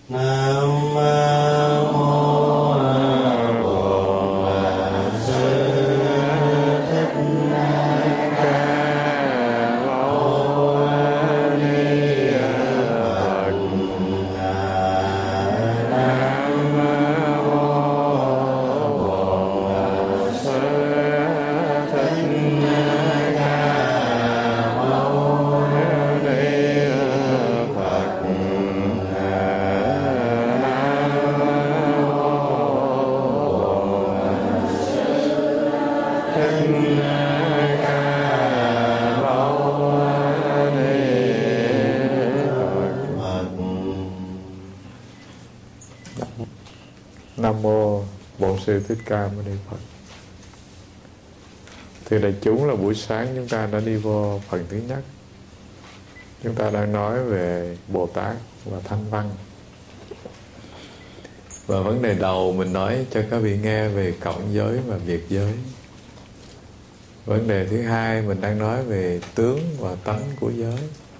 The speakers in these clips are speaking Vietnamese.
Nam mô Bổn Sư Thích Ca Mâu Ni Phật. Nam mô Bổn Sư Thích Ca Mâu Ni Phật. Nam mô Bổn Sư Thích Ca Mâu Ni Phật. Thưa đại chúng, là buổi sáng chúng ta đã đi vô phần thứ nhất. Chúng ta đang nói về Bồ Tát và Thanh Văn. Và vấn đề đầu mình nói cho các vị nghe về cộng giới và biệt giới. Vấn đề thứ hai mình đang nói về tướng và tánh của giới.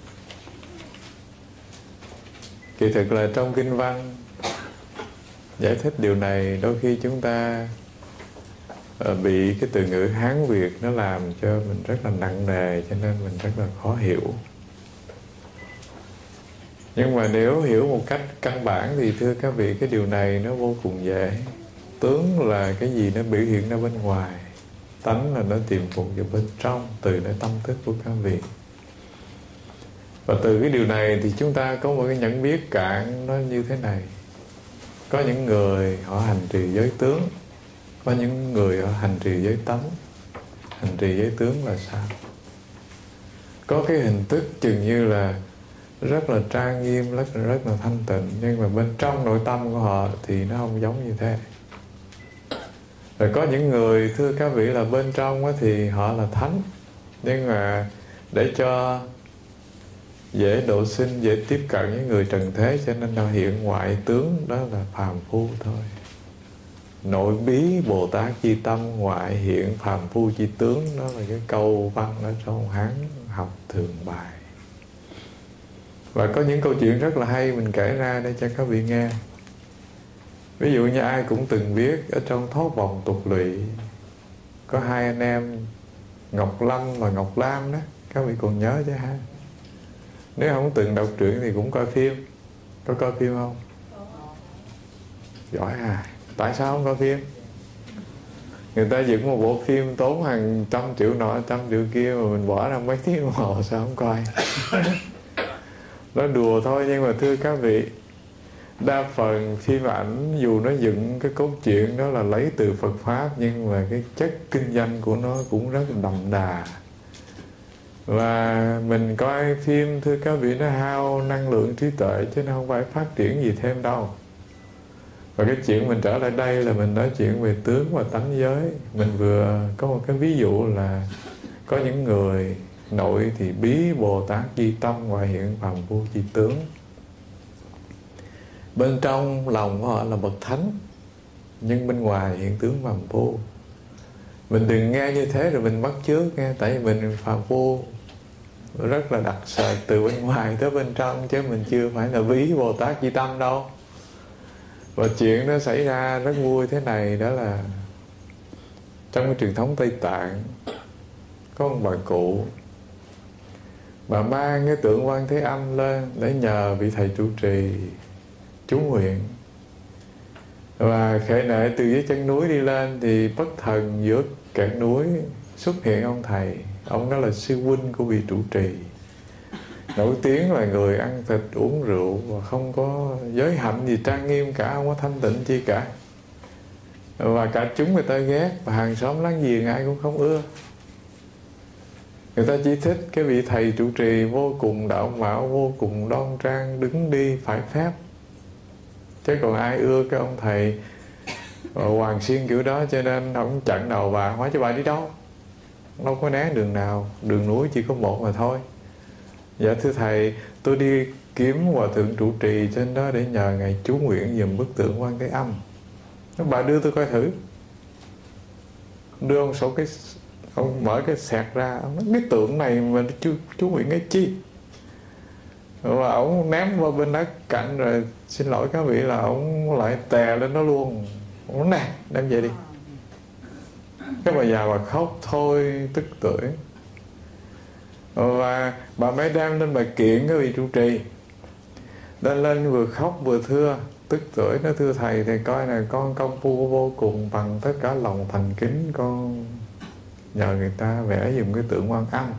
Kỳ thực là trong kinh văn giải thích điều này, đôi khi chúng ta bị cái từ ngữ Hán Việt nó làm cho mình rất là nặng nề, cho nên mình rất là khó hiểu. Nhưng mà nếu hiểu một cách căn bản thì thưa các vị, cái điều này nó vô cùng dễ. Tướng là cái gì nó biểu hiện ra bên ngoài, tánh là nó tiềm phục vào bên trong, từ nơi tâm thức của các vị. Và từ cái điều này thì chúng ta có một cái nhận biết cạn nó như thế này. Có những người họ hành trì giới tướng, có những người họ hành trì giới tánh. Hành trì giới tướng là sao? Có cái hình thức chừng như là rất là trang nghiêm, rất là thanh tịnh, nhưng mà bên trong nội tâm của họ thì nó không giống như thế. Rồi có những người thưa các vị là bên trong thì họ là thánh, nhưng mà để cho dễ độ sinh, dễ tiếp cận với người trần thế, cho nên họ hiện ngoại tướng, đó là phàm phu thôi. Nội bí Bồ Tát chi tâm, ngoại hiện phàm phu chi tướng. Đó là cái câu văn ở trong Hán học thường bài. Và có những câu chuyện rất là hay mình kể ra để cho các vị nghe. Ví dụ như ai cũng từng biết ở trong Thoát Vòng Tục Lụy có hai anh em Ngọc Lâm và Ngọc Lam đó. Các vị còn nhớ chứ ha? Nếu không từng đọc truyện thì cũng coi phim. Có coi phim không? Giỏi à. Tại sao không coi phim? Người ta dựng một bộ phim tốn hàng trăm triệu nọ, trăm triệu kia, mà mình bỏ ra mấy tiếng đồng hồ, sao không coi? Nó đùa thôi, nhưng mà thưa các vị, đa phần phim ảnh dù nó dựng cái cốt truyện đó là lấy từ Phật Pháp, nhưng mà cái chất kinh doanh của nó cũng rất là đậm đà. Và mình coi phim thưa các vị, nó hao năng lượng trí tuệ, chứ nó không phải phát triển gì thêm đâu. Và cái chuyện mình trở lại đây là mình nói chuyện về tướng và tánh giới. Mình vừa có một cái ví dụ là có những người nội thì bí Bồ Tát chi tâm, ngoại hiện phàm phu chi tướng. Bên trong lòng của họ là bậc thánh, nhưng bên ngoài hiện tướng phàm phu. Mình đừng nghe như thế rồi mình bắt chước nghe. Tại vì mình phàm phu rất là đặc sệt từ bên ngoài tới bên trong, chứ mình chưa phải là bí Bồ Tát chi tâm đâu. Và chuyện nó xảy ra rất vui thế này, đó là trong cái truyền thống Tây Tạng có một bà cụ, bà mang cái tượng Quan Thế Âm lên để nhờ vị thầy trụ trì chú nguyện. Và khệ nệ từ dưới chân núi đi lên thì bất thần giữa cạn núi xuất hiện ông thầy. Ông đó là sư huynh của vị trụ trì, nổi tiếng là người ăn thịt uống rượu và không có giới hạnh gì trang nghiêm cả, không có thanh tịnh chi cả. Và cả chúng người ta ghét, và hàng xóm láng giềng ai cũng không ưa. Người ta chỉ thích cái vị thầy trụ trì vô cùng đạo mạo, vô cùng đoan trang, đứng đi phải phép. Chứ còn ai ưa cái ông thầy hoàng xiên kiểu đó. Cho nên ông chặn đầu bà, hỏi cho bà đi đâu, đâu có né đường nào, đường núi chỉ có một mà thôi. Dạ thưa thầy, tôi đi kiếm hòa thượng trụ trì trên đó để nhờ ngài chú nguyện giùm bức tượng Quan Thế Âm. Bà đưa tôi coi thử. Đưa ông sổ cái, ông mở cái sẹt ra, ông nói cái tượng này mà chú nguyện cái chi? Và ổng ném qua bên đất cạnh rồi xin lỗi các vị là ổng lại tè lên đó luôn. Ổng nè, đem về đi. Cái bà già bà khóc thôi tức tưởi. Và bà mới đem lên bà kiện cái vị trụ trì. Lên vừa khóc vừa thưa, tức tưởi, nó thưa thầy coi nè, con công phu vô cùng, bằng tất cả lòng thành kính con nhờ người ta vẽ giùm cái tượng Quan Âm.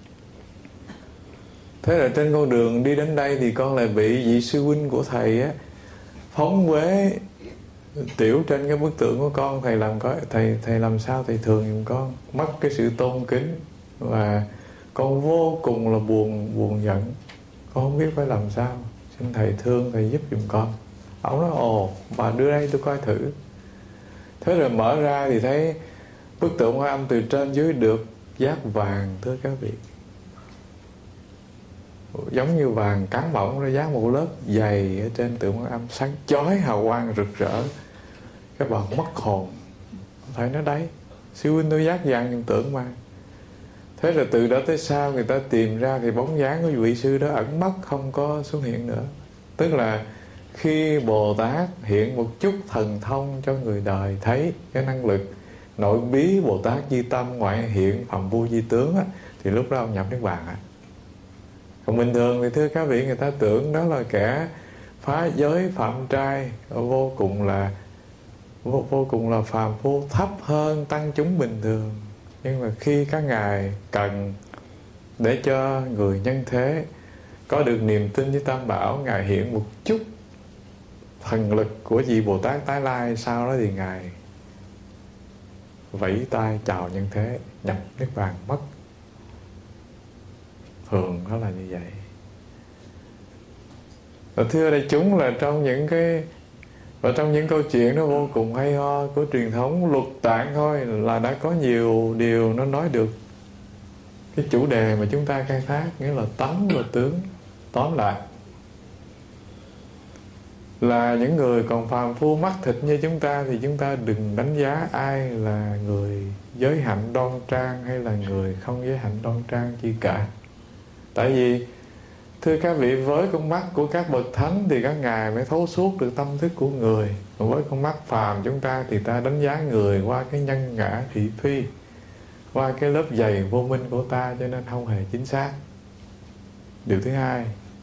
Thế là trên con đường đi đến đây thì con lại bị vị sư huynh của thầy á phóng uế tiểu trên cái bức tượng của con. Thầy làm thầy làm sao thầy thường giùm con, mất cái sự tôn kính và con vô cùng là buồn giận, con không biết phải làm sao, xin thầy thương thầy giúp giùm con. Ông nói ồ, bà đưa đây tôi coi thử. Thế rồi mở ra thì thấy bức tượng Quan Âm từ trên dưới được dát vàng, thưa các vị, giống như vàng cán bỏng, nó dán một lớp dày ở trên tượng Quan Âm, sáng chói hào quang rực rỡ. Các bạn mất hồn. Thầy nói đấy, sư huynh tôi dát vàng trong tượng mà. Thế là từ đó tới sau người ta tìm ra thì bóng dáng của vị sư đó ẩn mất, không có xuất hiện nữa. Tức là khi Bồ Tát hiện một chút thần thông cho người đời thấy cái năng lực nội bí Bồ Tát Di Tâm, ngoại hiện phàm phu di tướng á, thì lúc đó ông nhập Niết Bàn á. Còn bình thường thì thưa các vị, người ta tưởng đó là kẻ phá giới phạm trai, vô cùng là phàm phu, thấp hơn tăng chúng bình thường. Nhưng mà khi các ngài cần để cho người nhân thế có được niềm tin với Tam Bảo, ngài hiện một chút thần lực của vị Bồ Tát Tái Lai, sau đó thì ngài vẫy tay chào nhân thế, nhập Niết Bàn mất. Thường nó là như vậy. Và thưa đại chúng, là trong những câu chuyện nó vô cùng hay ho của truyền thống Lục Tạng thôi là đã có nhiều điều nó nói được cái chủ đề mà chúng ta khai thác, nghĩa là tánh và tướng. Tóm lại là những người còn phàm phu mắc thịt như chúng ta thì chúng ta đừng đánh giá ai là người giới hạnh đoan trang hay là người không giới hạnh đoan trang chi cả. Tại vì thưa các vị, với con mắt của các bậc thánh thì các ngài mới thấu suốt được tâm thức của người. Còn với con mắt phàm chúng ta thì ta đánh giá người qua cái nhân ngã thị phi, qua cái lớp dày vô minh của ta, cho nên không hề chính xác. Điều thứ hai,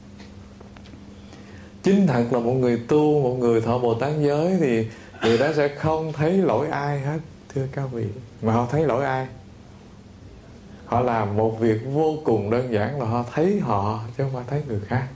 chính thật là một người tu, một người thọ Bồ Tát giới thì người đó sẽ không thấy lỗi ai hết, thưa các vị. Mà họ thấy lỗi ai? Họ làm một việc vô cùng đơn giản là họ thấy họ, chứ không phải thấy người khác.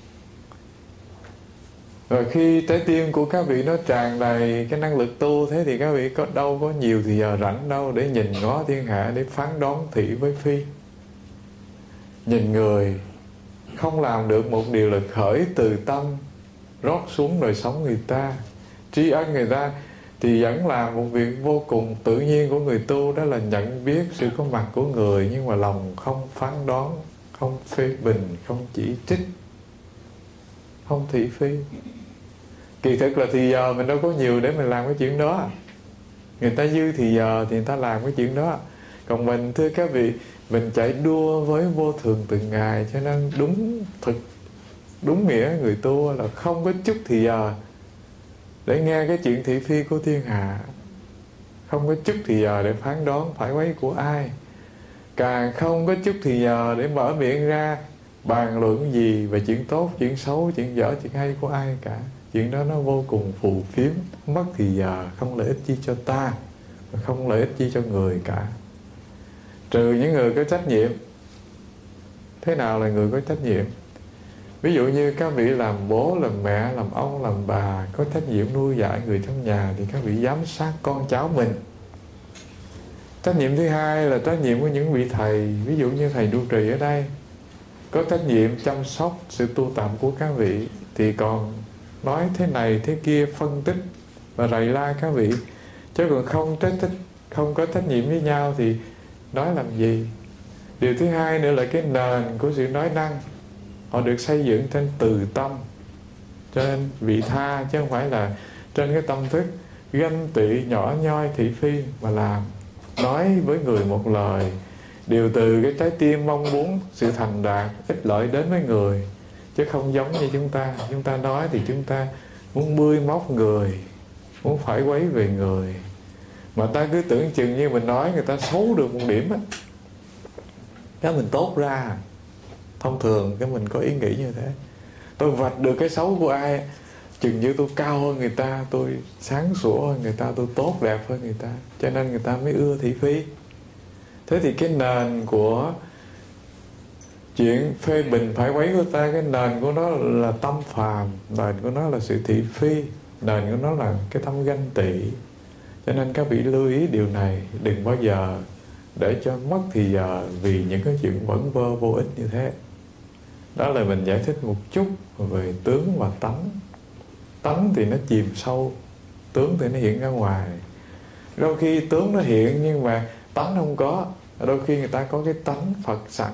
Rồi khi trái tim của các vị nó tràn đầy cái năng lực tu, thế thì các vị đâu có nhiều thì giờ rảnh đâu để nhìn ngó thiên hạ, để phán đoán thị với phi. Nhìn người không làm được một điều là khởi từ tâm, rót xuống đời sống người ta, tri ân người ta, thì vẫn là một việc vô cùng tự nhiên của người tu, đó là nhận biết sự có mặt của người, nhưng mà lòng không phán đoán, không phê bình, không chỉ trích, không thị phi. Kỳ thực là thì giờ mình đâu có nhiều để mình làm cái chuyện đó. Người ta dư thì giờ thì người ta làm cái chuyện đó. Còn mình, thưa các vị, mình chạy đua với vô thường từng ngày, cho nên đúng nghĩa người tu là không có chút thì giờ để nghe cái chuyện thị phi của thiên hạ, không có chút thì giờ để phán đoán phải quấy của ai, càng không có chút thì giờ để mở miệng ra bàn luận gì về chuyện tốt, chuyện xấu, chuyện dở, chuyện hay của ai cả. Chuyện đó nó vô cùng phù phiếm, mất thì giờ, không lợi ích chi cho ta, không lợi ích chi cho người cả, trừ những người có trách nhiệm. Thế nào là người có trách nhiệm? Ví dụ như các vị làm bố, làm mẹ, làm ông, làm bà, có trách nhiệm nuôi dạy người trong nhà thì các vị giám sát con cháu mình. Trách nhiệm thứ hai là trách nhiệm của những vị thầy, ví dụ như thầy trụ trì ở đây, có trách nhiệm chăm sóc sự tu tập của các vị, thì còn nói thế này thế kia, phân tích và rầy la các vị. Chứ còn không có trách nhiệm với nhau thì nói làm gì? Điều thứ hai nữa là cái nền của sự nói năng, họ được xây dựng trên từ tâm, cho nên vị tha, chứ không phải là trên cái tâm thức ganh tị nhỏ nhoi thị phi mà làm. Nói với người một lời đều từ cái trái tim mong muốn sự thành đạt, ích lợi đến với người, chứ không giống như chúng ta. Chúng ta nói thì chúng ta muốn bươi móc người, muốn phải quấy về người, mà ta cứ tưởng chừng như mình nói người ta xấu được một điểm á, cái mình tốt ra. Thông thường cái mình có ý nghĩ như thế, tôi vạch được cái xấu của ai, chừng như tôi cao hơn người ta, tôi sáng sủa hơn người ta, tôi tốt đẹp hơn người ta, cho nên người ta mới ưa thị phi. Thế thì cái nền của chuyện phê bình phải quấy của ta, cái nền của nó là tâm phàm, nền của nó là sự thị phi, nền của nó là cái tâm ganh tị. Cho nên các vị lưu ý điều này, đừng bao giờ để cho mất thì giờ vì những cái chuyện vẩn vơ vô ích như thế. Đó là mình giải thích một chút về tướng và tánh. Tánh thì nó chìm sâu, tướng thì nó hiện ra ngoài. Đôi khi tướng nó hiện nhưng mà tánh không có. Đôi khi người ta có cái tánh Phật sẵn,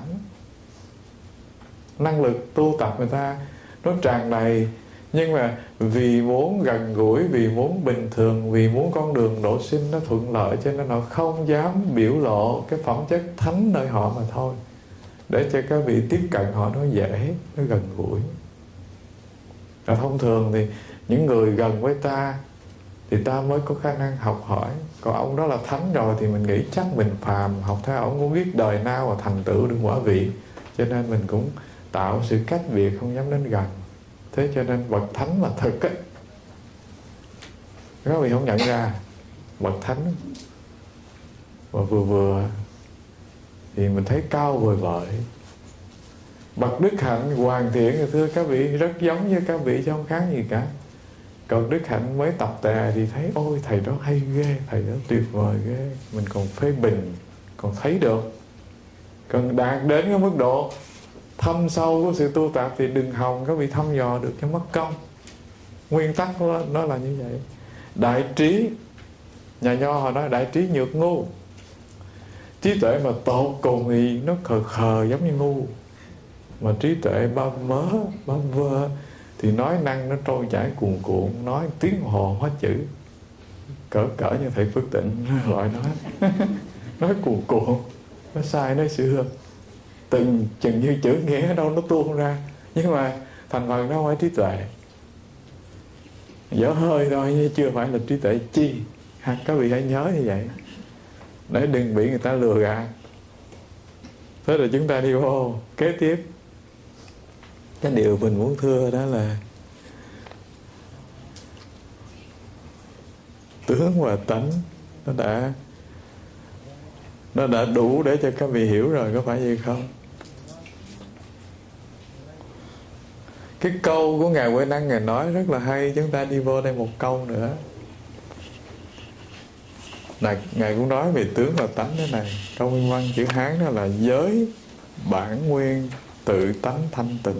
năng lực tu tập người ta nó tràn đầy, nhưng mà vì muốn gần gũi, vì muốn bình thường, vì muốn con đường độ sinh nó thuận lợi, cho nên họ không dám biểu lộ cái phẩm chất thánh nơi họ mà thôi, để cho các vị tiếp cận họ nó dễ, nó gần gũi. Và thông thường thì những người gần với ta thì ta mới có khả năng học hỏi. Còn ông đó là thánh rồi thì mình nghĩ chắc mình phàm, học theo ông cũng biết đời nào mà thành tựu được quả vị, cho nên mình cũng tạo sự cách biệt, không dám đến gần. Thế cho nên bậc thánh là thực á, các vị không nhận ra bậc thánh và vừa vừa thì mình thấy cao vời vợi. Bậc đức hạnh hoàn thiện thì thưa các vị rất giống như các vị chứ không khác gì cả. Còn đức hạnh mới tập tè thì thấy ôi thầy đó hay ghê, thầy đó tuyệt vời ghê, mình còn phê bình, còn thấy được. Còn đạt đến cái mức độ thâm sâu của sự tu tập thì đừng hòng các vị thăm dò được cho mất công. Nguyên tắc của nó là như vậy. Đại trí, nhà Nho họ nói đại trí nhược ngu. Trí tuệ mà tột cùng thì nó khờ khờ giống như ngu, mà trí tuệ ba mớ ba vơ thì nói năng nó trôi chảy cuồn cuộn, nói tiếng hồ hết chữ, cỡ như thầy Phước Tịnh gọi nói cuồn cuộn, nó sai nói sửa, từng chừng như chữ nghĩa đâu nó tuôn ra, nhưng mà thành phần nó không phải trí tuệ, dở hơi thôi, nhưng chưa phải là trí tuệ chi. Các vị hãy nhớ như vậy để đừng bị người ta lừa gạt. Thế rồi chúng ta đi vô kế tiếp. Cái điều mình muốn thưa đó là tướng và tánh nó đã đủ để cho các vị hiểu rồi, có phải vậy không? Cái câu của Ngài Huệ Năng Ngài nói rất là hay, chúng ta đi vô đây một câu nữa. Ngài cũng nói về tướng và tánh thế này. Câu nguyên văn chữ Hán đó là giới bản nguyên tự tánh thanh tịnh.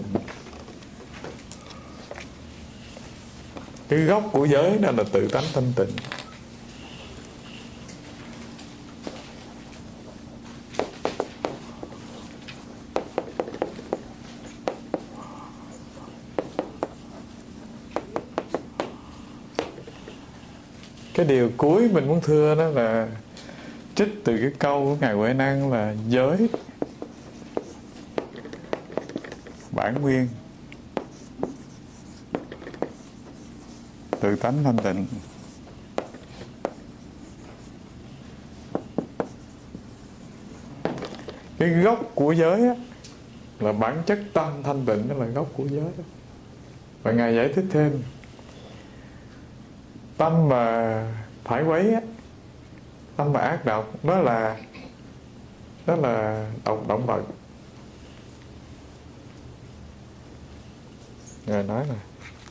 Cái gốc của giới đó là tự tánh thanh tịnh. Cái điều cuối mình muốn thưa đó là trích từ cái câu của Ngài Huệ Năng là giới bản nguyên tự tánh thanh tịnh. Cái gốc của giới á, là bản chất tâm thanh tịnh, đó là gốc của giới đó. Và Ngài giải thích thêm, tâm mà phải quấy á, tâm mà ác độc, đó là động vật. Ngài nói là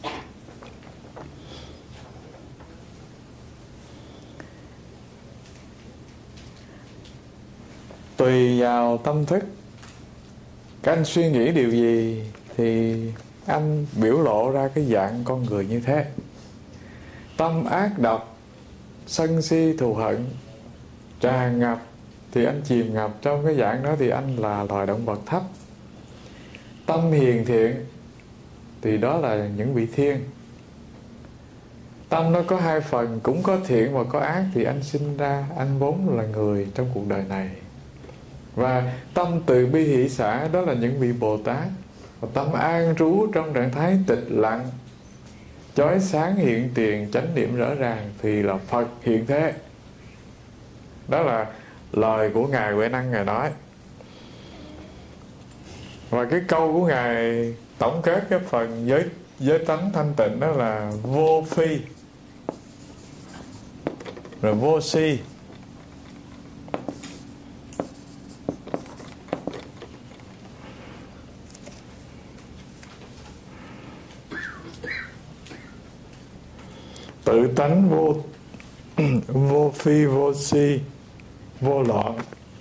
tùy vào tâm thức, các anh suy nghĩ điều gì thì anh biểu lộ ra cái dạng con người như thế. Tâm ác độc, sân si thù hận tràn ngập thì anh chìm ngập trong cái dạng đó, thì anh là loài động vật thấp. Tâm hiền thiện thì đó là những vị thiên. Tâm nó có hai phần, cũng có thiện và có ác, thì anh sinh ra, anh vốn là người trong cuộc đời này. Và tâm từ bi hỷ xả đó là những vị Bồ Tát. Tâm an trú trong trạng thái tịch lặng, chói sáng hiện tiền, chánh niệm rõ ràng, thì là Phật hiện thế. Đó là lời của Ngài Huệ Năng Ngài nói. Và cái câu của Ngài tổng kết cái phần giới tánh thanh tịnh đó là vô phi rồi vô si. Tự tánh vô phi, vô si, vô loạn.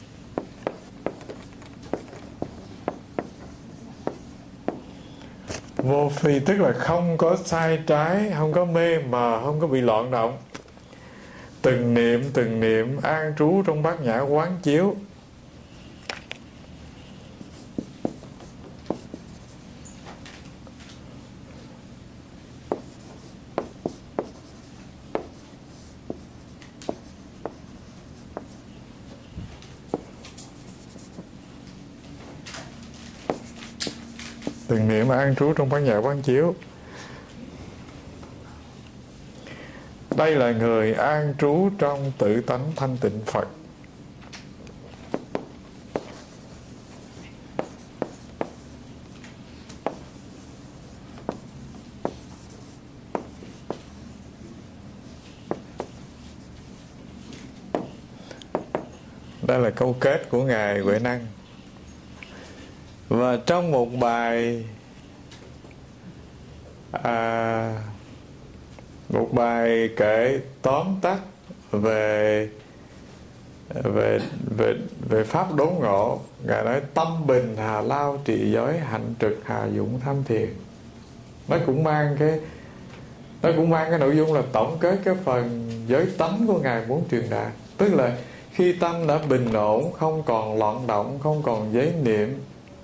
Vô phi tức là không có sai trái, không có mê mờ, không có bị loạn động. Từng niệm an trú trong bát nhã quán chiếu. Từng niệm an trú trong bát nhã quán chiếu. Đây là người an trú trong tự tánh thanh tịnh Phật. Đây là câu kết của Ngài Huệ Năng. Và trong một bài kể tóm tắt về pháp đốn ngộ, Ngài nói tâm bình hà lao trì giới, hạnh trực hà dũng tham thiền. Nó cũng mang cái nội dung là tổng kết cái phần giới tánh của Ngài muốn truyền đạt. Tức là khi tâm đã bình ổn, không còn loạn động, không còn giới niệm,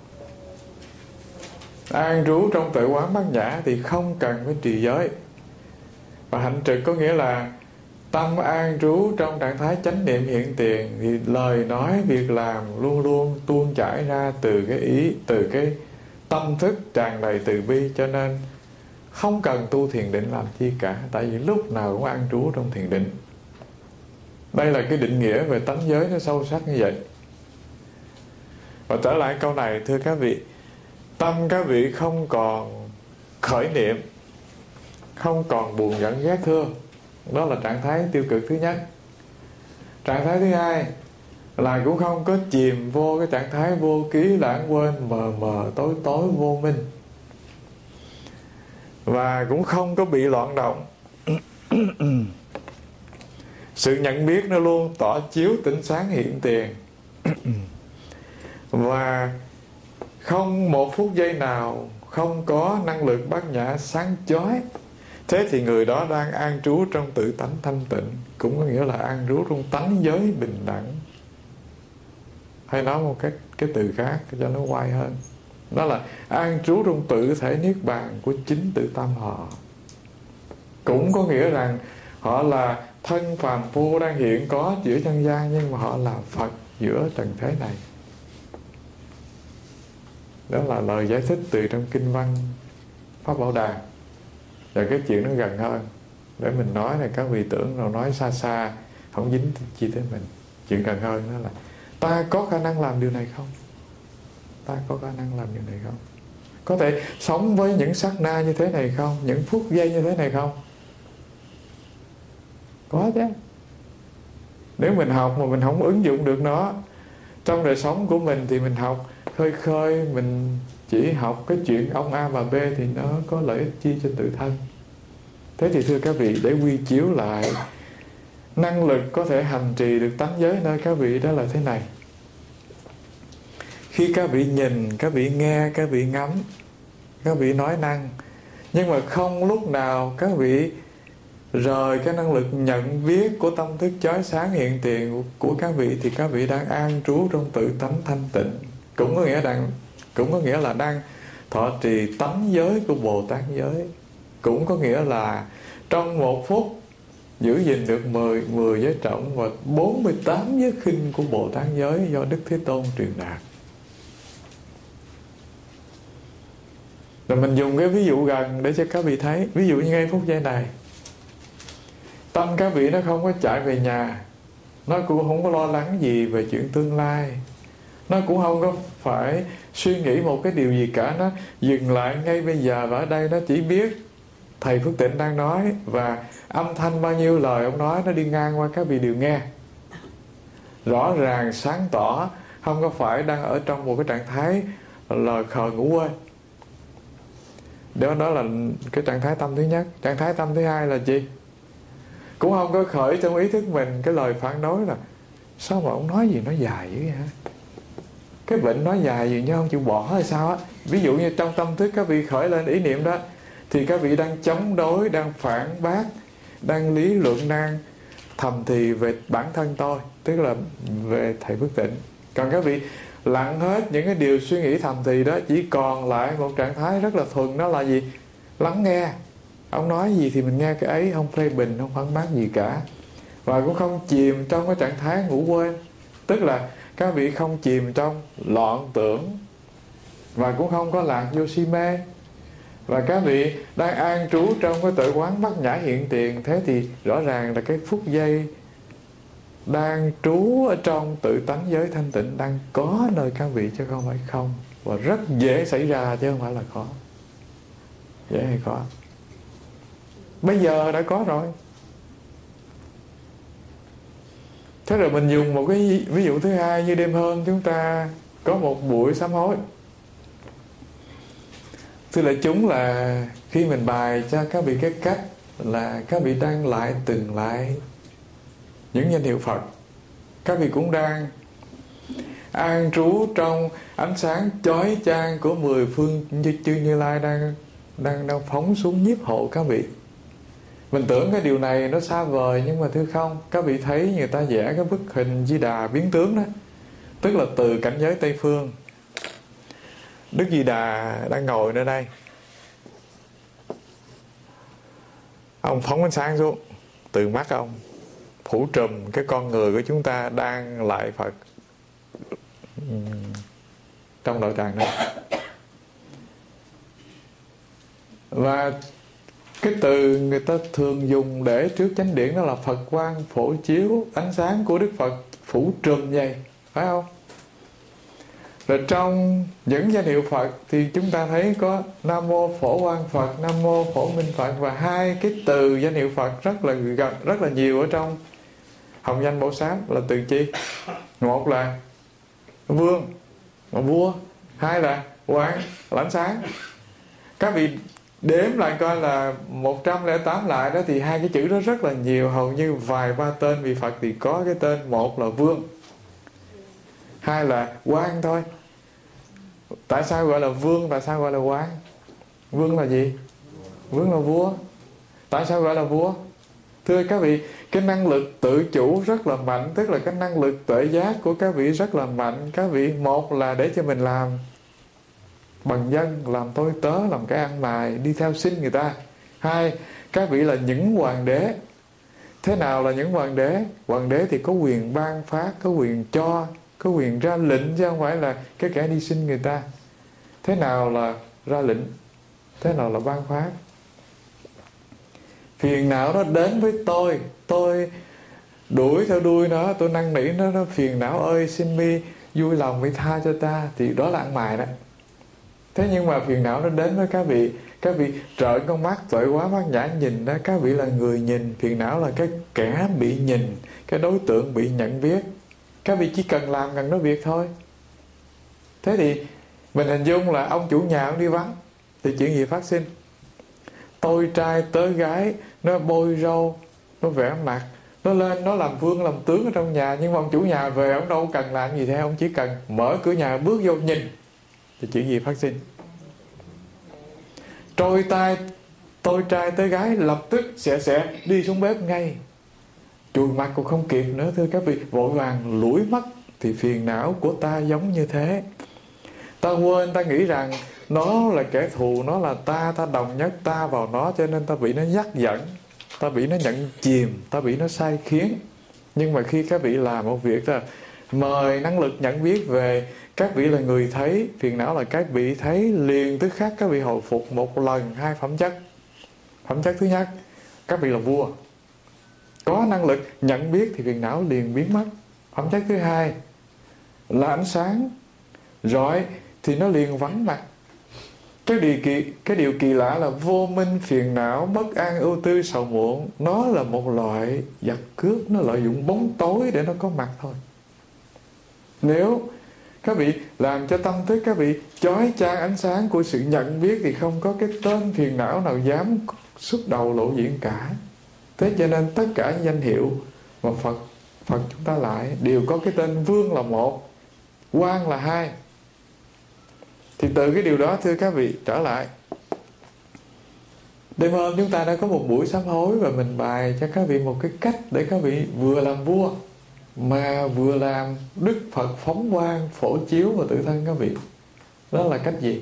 an trú trong tự quán bát nhã, thì không cần phải trì giới. Và hạnh trực có nghĩa là tâm an trú trong trạng thái chánh niệm hiện tiền, thì lời nói việc làm luôn luôn tuôn chảy ra từ cái ý, từ cái tâm thức tràn đầy từ bi. Cho nên không cần tu thiền định làm chi cả, tại vì lúc nào cũng an trú trong thiền định. Đây là cái định nghĩa về tánh giới nó sâu sắc như vậy. Và trở lại câu này, thưa các vị, tâm các vị không còn khởi niệm, không còn buồn giận ghét thương. Đó là trạng thái tiêu cực thứ nhất. Trạng thái thứ hai là cũng không có chìm vô cái trạng thái vô ký, lãng quên, mờ mờ tối tối vô minh. Và cũng không có bị loạn động. Sự nhận biết nó luôn tỏ chiếu tỉnh sáng hiện tiền. Và không một phút giây nào không có năng lực bát nhã sáng chói. Thế thì người đó đang an trú trong tự tánh thanh tịnh, cũng có nghĩa là an trú trong tánh giới bình đẳng. Hay nói một cái từ khác cho nó quay hơn, đó là an trú trong tự thể niết bàn của chính tự tâm họ. Cũng có nghĩa rằng họ là thân phàm phu đang hiện có giữa nhân gian, nhưng mà họ là Phật giữa trần thế này. Đó là lời giải thích từ trong kinh văn Pháp Bảo Đàn. Và cái chuyện nó gần hơn, để mình nói là các vị tưởng nào nói xa xa, không dính chi tới mình. Chuyện gần hơn đó là ta có khả năng làm điều này không? Ta có khả năng làm điều này không? Có thể sống với những sát na như thế này không? Những phút giây như thế này không? Có chứ. Nếu mình học mà mình không ứng dụng được nó trong đời sống của mình, thì mình học khơi khơi, mình chỉ học cái chuyện ông A và B, thì nó có lợi ích chi cho tự thân. Thế thì thưa các vị, để quy chiếu lại năng lực có thể hành trì được tánh giới nơi các vị, đó là thế này. Khi các vị nhìn, các vị nghe, các vị ngắm, các vị nói năng, nhưng mà không lúc nào các vị rời cái năng lực nhận biết của tâm thức chói sáng hiện tiền của các vị, thì các vị đang an trú trong tự tánh thanh tịnh. Cũng có nghĩa là đang thọ trì tánh giới của Bồ Tát giới. Cũng có nghĩa là trong một phút giữ gìn được 10 giới trọng và 48 giới khinh của Bồ Tát giới do Đức Thế Tôn truyền đạt. Rồi mình dùng cái ví dụ gần để cho các vị thấy. Ví dụ như ngay phút giây này, tâm các vị nó không có chạy về nhà, nó cũng không có lo lắng gì về chuyện tương lai, nó cũng không có phải suy nghĩ một cái điều gì cả. Nó dừng lại ngay bây giờ và ở đây nó chỉ biết Thầy Phước Tịnh đang nói, và âm thanh bao nhiêu lời ông nói nó đi ngang qua các vị đều nghe rõ ràng sáng tỏ, không có phải đang ở trong một cái trạng thái lờ khờ ngủ quên. Đó là cái trạng thái tâm thứ nhất. Trạng thái tâm thứ hai là gì? Cũng không có khởi trong ý thức mình cái lời phản đối là sao mà ông nói gì nó dài dữ vậy hả? Cái bệnh nói dài gì nhưng không chịu bỏ hay sao á? Ví dụ như trong tâm thức các vị khởi lên ý niệm đó, thì các vị đang chống đối, đang phản bác, đang lý luận, đang thầm thì về bản thân tôi, tức là về Thầy Phước Tịnh. Còn các vị lặng hết những cái điều suy nghĩ thầm thì đó, chỉ còn lại một trạng thái rất là thuần, đó là gì? Lắng nghe. Ông nói gì thì mình nghe cái ấy, không phê bình, không phản bác gì cả. Và cũng không chìm trong cái trạng thái ngủ quên, tức là các vị không chìm trong loạn tưởng, và cũng không có lạc vô si mê, và các vị đang an trú trong cái tự quán bát nhã hiện tiền. Thế thì rõ ràng là cái phút giây đang trú ở trong tự tánh giới thanh tịnh đang có nơi các vị, chứ không phải không. Và rất dễ xảy ra chứ không phải là khó. Dễ hay khó? Bây giờ đã có rồi. Thế rồi mình dùng một cái ví dụ thứ hai, như đêm hôm chúng ta có một buổi sám hối. Thưa đại chúng, là khi mình bài cho các vị cái cách là các vị đang lại từng lại những danh hiệu Phật, các vị cũng đang an trú trong ánh sáng chói chang của 10 phương chư Như Lai đang phóng xuống nhiếp hộ các vị. Mình tưởng cái điều này nó xa vời, nhưng mà thưa không, các vị thấy người ta vẽ cái bức hình Di Đà biến tướng đó, tức là từ cảnh giới Tây Phương, Đức Di Đà đang ngồi nơi đây, ông phóng ánh sáng xuống từ mắt ông, phủ trùm cái con người của chúng ta đang lại Phật trong nội tràng này. Và cái từ người ta thường dùng để trước chánh điển đó là Phật quang phổ chiếu, ánh sáng của Đức Phật phủ trùm vậy, phải không? Rồi trong những danh hiệu Phật thì chúng ta thấy có Nam Mô Phổ Quang Phật, Nam Mô Phổ Minh Phật, và hai cái từ danh hiệu Phật rất là gần, rất là nhiều ở trong Hồng Danh Bổ Sám là từ chi? Một là vương, vua, hai là quang, là ánh sáng. Các vị đếm lại coi là 108 lại đó, thì hai cái chữ đó rất là nhiều, hầu như vài ba tên vị Phật thì có cái tên, một là vương, hai là quang thôi. Tại sao gọi là vương, tại sao gọi là quang? Vương là gì? Vương là vua. Tại sao gọi là vua? Thưa các vị, cái năng lực tự chủ rất là mạnh, tức là cái năng lực tuệ giác của các vị rất là mạnh. Các vị, một là để cho mình làm bằng dân, làm tôi tớ, làm cái ăn mài, đi theo xin người ta. Hai, các vị là những hoàng đế. Thế nào là những hoàng đế? Hoàng đế thì có quyền ban phát, có quyền cho, có quyền ra lệnh, chứ không phải là cái kẻ đi xin người ta. Thế nào là ra lệnh? Thế nào là ban phát? Phiền não nó đến với tôi đuổi theo đuôi nó, tôi năn nỉ nó phiền não ơi xin mi vui lòng phải tha cho ta, thì đó là ăn mài đó. Thế nhưng mà phiền não nó đến với các vị trợn con mắt tuệ quá bát nhã nhìn đó, các vị là người nhìn, phiền não là cái kẻ bị nhìn, cái đối tượng bị nhận biết. Các vị chỉ cần làm gần đó việc thôi. Thế thì mình hình dung là ông chủ nhà ông đi vắng, thì chuyện gì phát sinh? Tôi trai tớ gái nó bôi râu, nó vẽ mặt, nó lên nó làm vương làm tướng ở trong nhà. Nhưng mà ông chủ nhà về, ông đâu cần làm gì thế, ông chỉ cần mở cửa nhà bước vô nhìn, thì chuyện gì phát sinh? Tôi trai tới gái lập tức sẽ đi xuống bếp ngay, chùi mặt cũng không kịp nữa. Thưa các vị, vội vàng lủi mất. Thì phiền não của ta giống như thế. Ta quên, ta nghĩ rằng nó là kẻ thù, nó là ta đồng nhất ta vào nó, cho nên ta bị nó dắt dẫn, ta bị nó nhận chìm, ta bị nó sai khiến. Nhưng mà khi các vị làm một việc là mời năng lực nhận biết về Các vị là người thấy, phiền não là các vị thấy liền tức khắc các vị hồi phục một lần hai phẩm chất. Phẩm chất thứ nhất, các vị là vua, có năng lực nhận biết thì phiền não liền biến mất. Phẩm chất thứ hai là ánh sáng rọi thì nó liền vắng mặt. Cái điều kỳ lạ là vô minh, phiền não, bất an, ưu tư, sầu muộn, nó là một loại giặc cướp, nó lợi dụng bóng tối để nó có mặt thôi. Nếu các vị làm cho tâm thức các vị chói chang ánh sáng của sự nhận biết thì không có cái tên phiền não nào dám xuất đầu lộ diện cả. Thế cho nên tất cả những danh hiệu mà Phật chúng ta lại đều có cái tên Vương là một, Quang là hai. Thì từ cái điều đó thưa các vị, trở lại đêm hôm chúng ta đã có một buổi sám hối, và mình bày cho các vị một cái cách để các vị vừa làm vua mà vừa làm Đức Phật phóng quang phổ chiếu vào tự thân các vị. Đó là cách gì?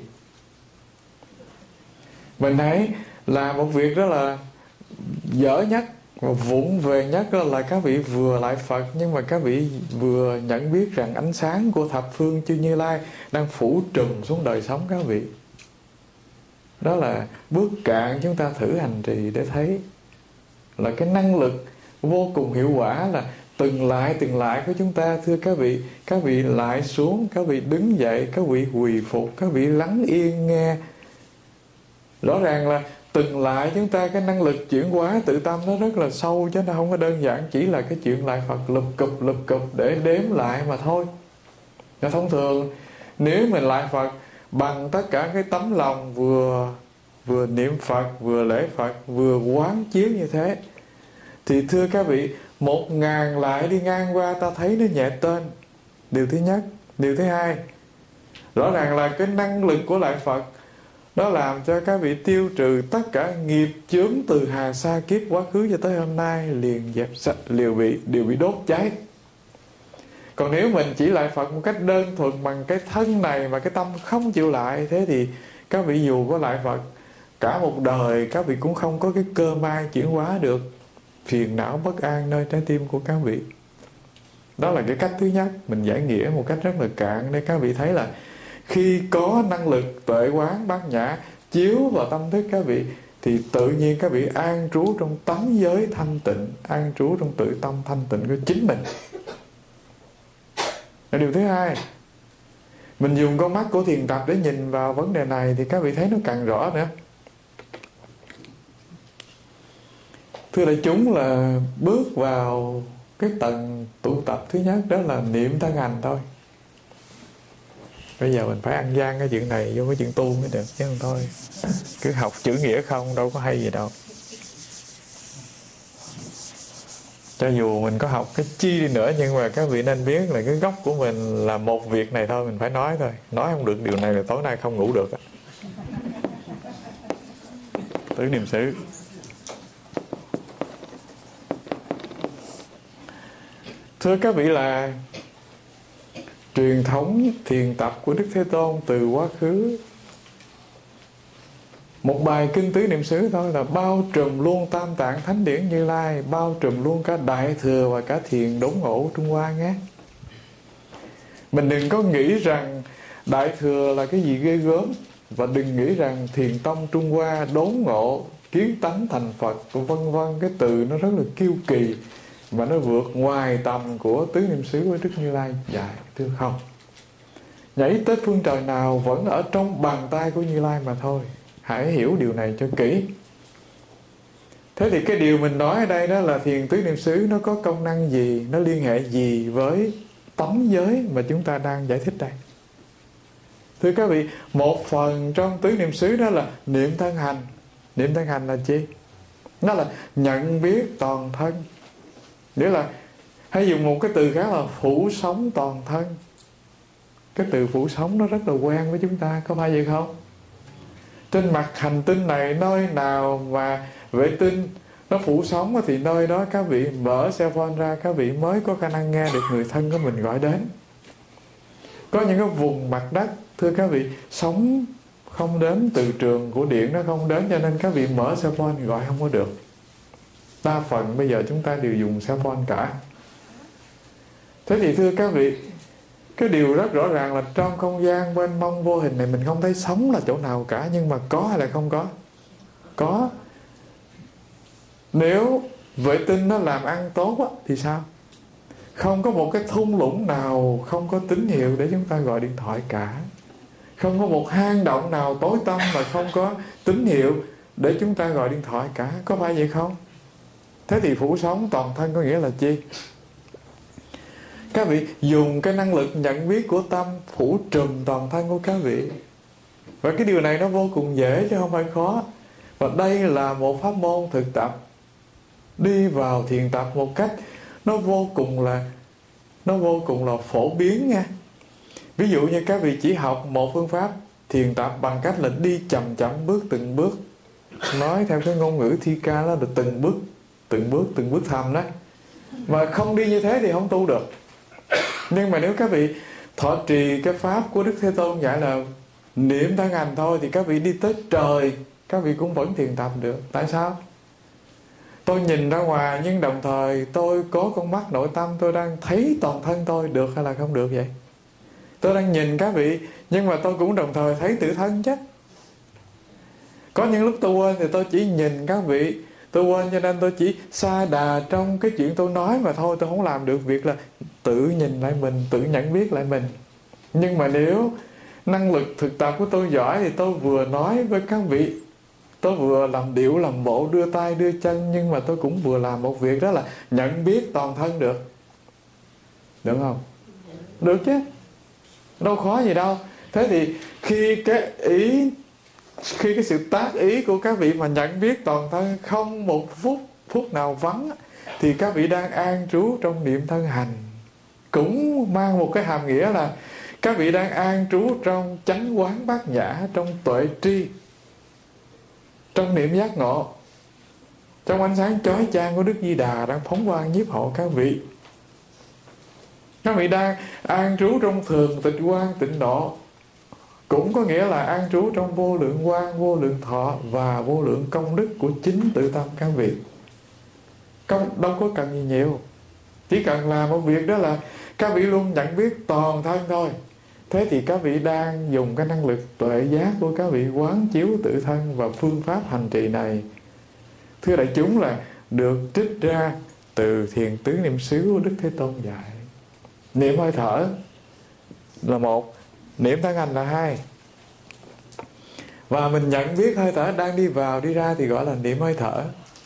Mình hãy làm một việc rất là dở nhất và vụng về nhất, đó là các vị vừa lại Phật, nhưng mà các vị vừa nhận biết rằng ánh sáng của thập phương chư Như Lai đang phủ trùm xuống đời sống các vị. Đó là bước cạn chúng ta thử hành trì để thấy là cái năng lực vô cùng hiệu quả, là từng lại của chúng ta. Thưa các vị lại xuống, các vị đứng dậy, các vị quỳ phục, các vị lắng yên nghe. Rõ ràng là từng lại chúng ta, cái năng lực chuyển hóa tự tâm nó rất là sâu, chứ nó không có đơn giản chỉ là cái chuyện lại Phật lụp cụp để đếm lại mà thôi. Và thông thường nếu mình lại Phật bằng tất cả cái tấm lòng vừa niệm Phật, vừa lễ Phật, vừa quán chiếu như thế, thì thưa các vị, 1000 lại đi ngang qua ta thấy nó nhẹ tên. Điều thứ nhất. Điều thứ hai, rõ ràng là cái năng lực của lại Phật nó làm cho các vị tiêu trừ tất cả nghiệp chướng từ hà sa kiếp quá khứ cho tới hôm nay, liền dẹp sạch, đều bị đốt cháy. Còn nếu mình chỉ lại Phật một cách đơn thuần bằng cái thân này mà cái tâm không chịu lại, thế thì các vị dù có lại Phật cả một đời, các vị cũng không có cái cơ may chuyển hóa được phiền não bất an nơi trái tim của các vị. Đó là cái cách thứ nhất. Mình giải nghĩa một cách rất là cạn để các vị thấy là khi có năng lực tuệ quán bát nhã chiếu vào tâm thức các vị, thì tự nhiên các vị an trú trong tánh giới thanh tịnh, an trú trong tự tâm thanh tịnh của chính mình. Điều thứ hai, mình dùng con mắt của thiền tập để nhìn vào vấn đề này thì các vị thấy nó càng rõ nữa. Thưa đại chúng, là bước vào cái tầng tu tập thứ nhất, đó là niệm thân hành thôi. Bây giờ mình phải ăn gian cái chuyện này vô cái chuyện tu mới được, chứ không thôi cứ học chữ nghĩa không đâu có hay gì đâu. Cho dù mình có học cái chi đi nữa, nhưng mà các vị nên biết là cái gốc của mình là một việc này thôi. Mình phải nói thôi. Nói không được điều này là tối nay không ngủ được. Tứ niệm xứ. Thưa các vị, là truyền thống thiền tập của Đức Thế Tôn từ quá khứ, một bài kinh tứ niệm xứ thôi là bao trùm luôn tam tạng thánh điển Như Lai, bao trùm luôn cả Đại Thừa và cả thiền đốn ngộ Trung Hoa nghe. Mình đừng có nghĩ rằng Đại Thừa là cái gì ghê gớm, và đừng nghĩ rằng thiền tông Trung Hoa đốn ngộ kiến tánh thành Phật vân vân, cái từ nó rất là kiêu kỳ và nó vượt ngoài tầm của tứ niệm xứ của Đức Như Lai dạy. Thưa không, nhảy tới phương trời nào vẫn ở trong bàn tay của Như Lai mà thôi. Hãy hiểu điều này cho kỹ. Thế thì cái điều mình nói ở đây đó là thiền tứ niệm xứ nó có công năng gì, nó liên hệ gì với tánh giới mà chúng ta đang giải thích đây? Thưa các vị, một phần trong tứ niệm xứ đó là niệm thân hành. Niệm thân hành là chi? Nó là nhận biết toàn thân. Nghĩa là hay dùng một cái từ khác là phủ sống toàn thân. Cái từ phủ sống nó rất là quen với chúng ta, có phải vậy không? Trên mặt hành tinh này, nơi nào mà vệ tinh nó phủ sóng thì nơi đó các vị mở cell phone ra, các vị mới có khả năng nghe được người thân của mình gọi đến. Có những cái vùng mặt đất, thưa các vị, sóng không đến, từ trường của điện nó không đến, cho nên các vị mở cell phone gọi không có được. Đa phần bây giờ chúng ta đều dùng cell phone cả. Thế thì thưa các vị, Cái điều rất rõ ràng là trong không gian mênh mông vô hình này mình không thấy sống là chỗ nào cả. Nhưng mà có hay là không có? Có. Nếu vệ tinh nó làm ăn tốt á, thì sao? Không có một cái thung lũng nào không có tín hiệu để chúng ta gọi điện thoại cả. Không có một hang động nào tối tăm mà không có tín hiệu để chúng ta gọi điện thoại cả. Có phải vậy không? Thế thì phủ sóng toàn thân có nghĩa là chi? Các vị dùng cái năng lực nhận biết của tâm phủ trùm toàn thân của các vị. Và cái điều này nó vô cùng dễ chứ không phải khó. Và đây là một pháp môn thực tập. Đi vào thiền tập một cách nó vô cùng là phổ biến nha. Ví dụ như các vị chỉ học một phương pháp thiền tập bằng cách là đi chậm chậm bước từng bước. Nói theo cái ngôn ngữ thi ca đó là từng bước thầm đó. Mà không đi như thế thì không tu được. Nhưng mà nếu các vị thọ trì cái pháp của Đức Thế Tôn dạy là niệm thân hành thôi, thì các vị đi tới trời các vị cũng vẫn thiền tập được. Tại sao? Tôi nhìn ra ngoài nhưng đồng thời tôi có con mắt nội tâm, tôi đang thấy toàn thân tôi, được hay là không được vậy? Tôi đang nhìn các vị nhưng mà tôi cũng đồng thời thấy tự thân chứ. Có những lúc tôi quên thì tôi chỉ nhìn các vị, tôi quên cho nên tôi chỉ sa đà trong cái chuyện tôi nói mà thôi. Tôi không làm được việc là tự nhìn lại mình, tự nhận biết lại mình. Nhưng mà nếu năng lực thực tập của tôi giỏi thì tôi vừa nói với các vị, tôi vừa làm điệu làm bộ, đưa tay đưa chân, nhưng mà tôi cũng vừa làm một việc đó là nhận biết toàn thân được. Được không? Được chứ. Đâu khó gì đâu. Thế thì khi cái sự tác ý của các vị mà nhận biết toàn thân không một phút nào vắng, thì các vị đang an trú trong niệm thân hành. Cũng mang một cái hàm nghĩa là các vị đang an trú trong chánh quán bát nhã, trong tuệ tri, trong niệm giác ngộ, trong ánh sáng chói chang của Đức Di Đà đang phóng quang nhiếp hộ các vị. Các vị đang an trú trong thường tịch quang tịnh độ, cũng có nghĩa là an trú trong vô lượng quang, vô lượng thọ và vô lượng công đức của chính tự tâm các vị. Đâu có cần gì nhiều, chỉ cần làm một việc đó là các vị luôn nhận biết toàn thân thôi. Thế thì các vị đang dùng cái năng lực tuệ giác của các vị quán chiếu tự thân. Và phương pháp hành trì này, thưa đại chúng, là được trích ra từ Thiền Tứ Niệm xứ của Đức Thế Tôn dạy. Niệm hơi thở là một, niệm thân hành là hai. Và mình nhận biết hơi thở đang đi vào đi ra thì gọi là niệm hơi thở.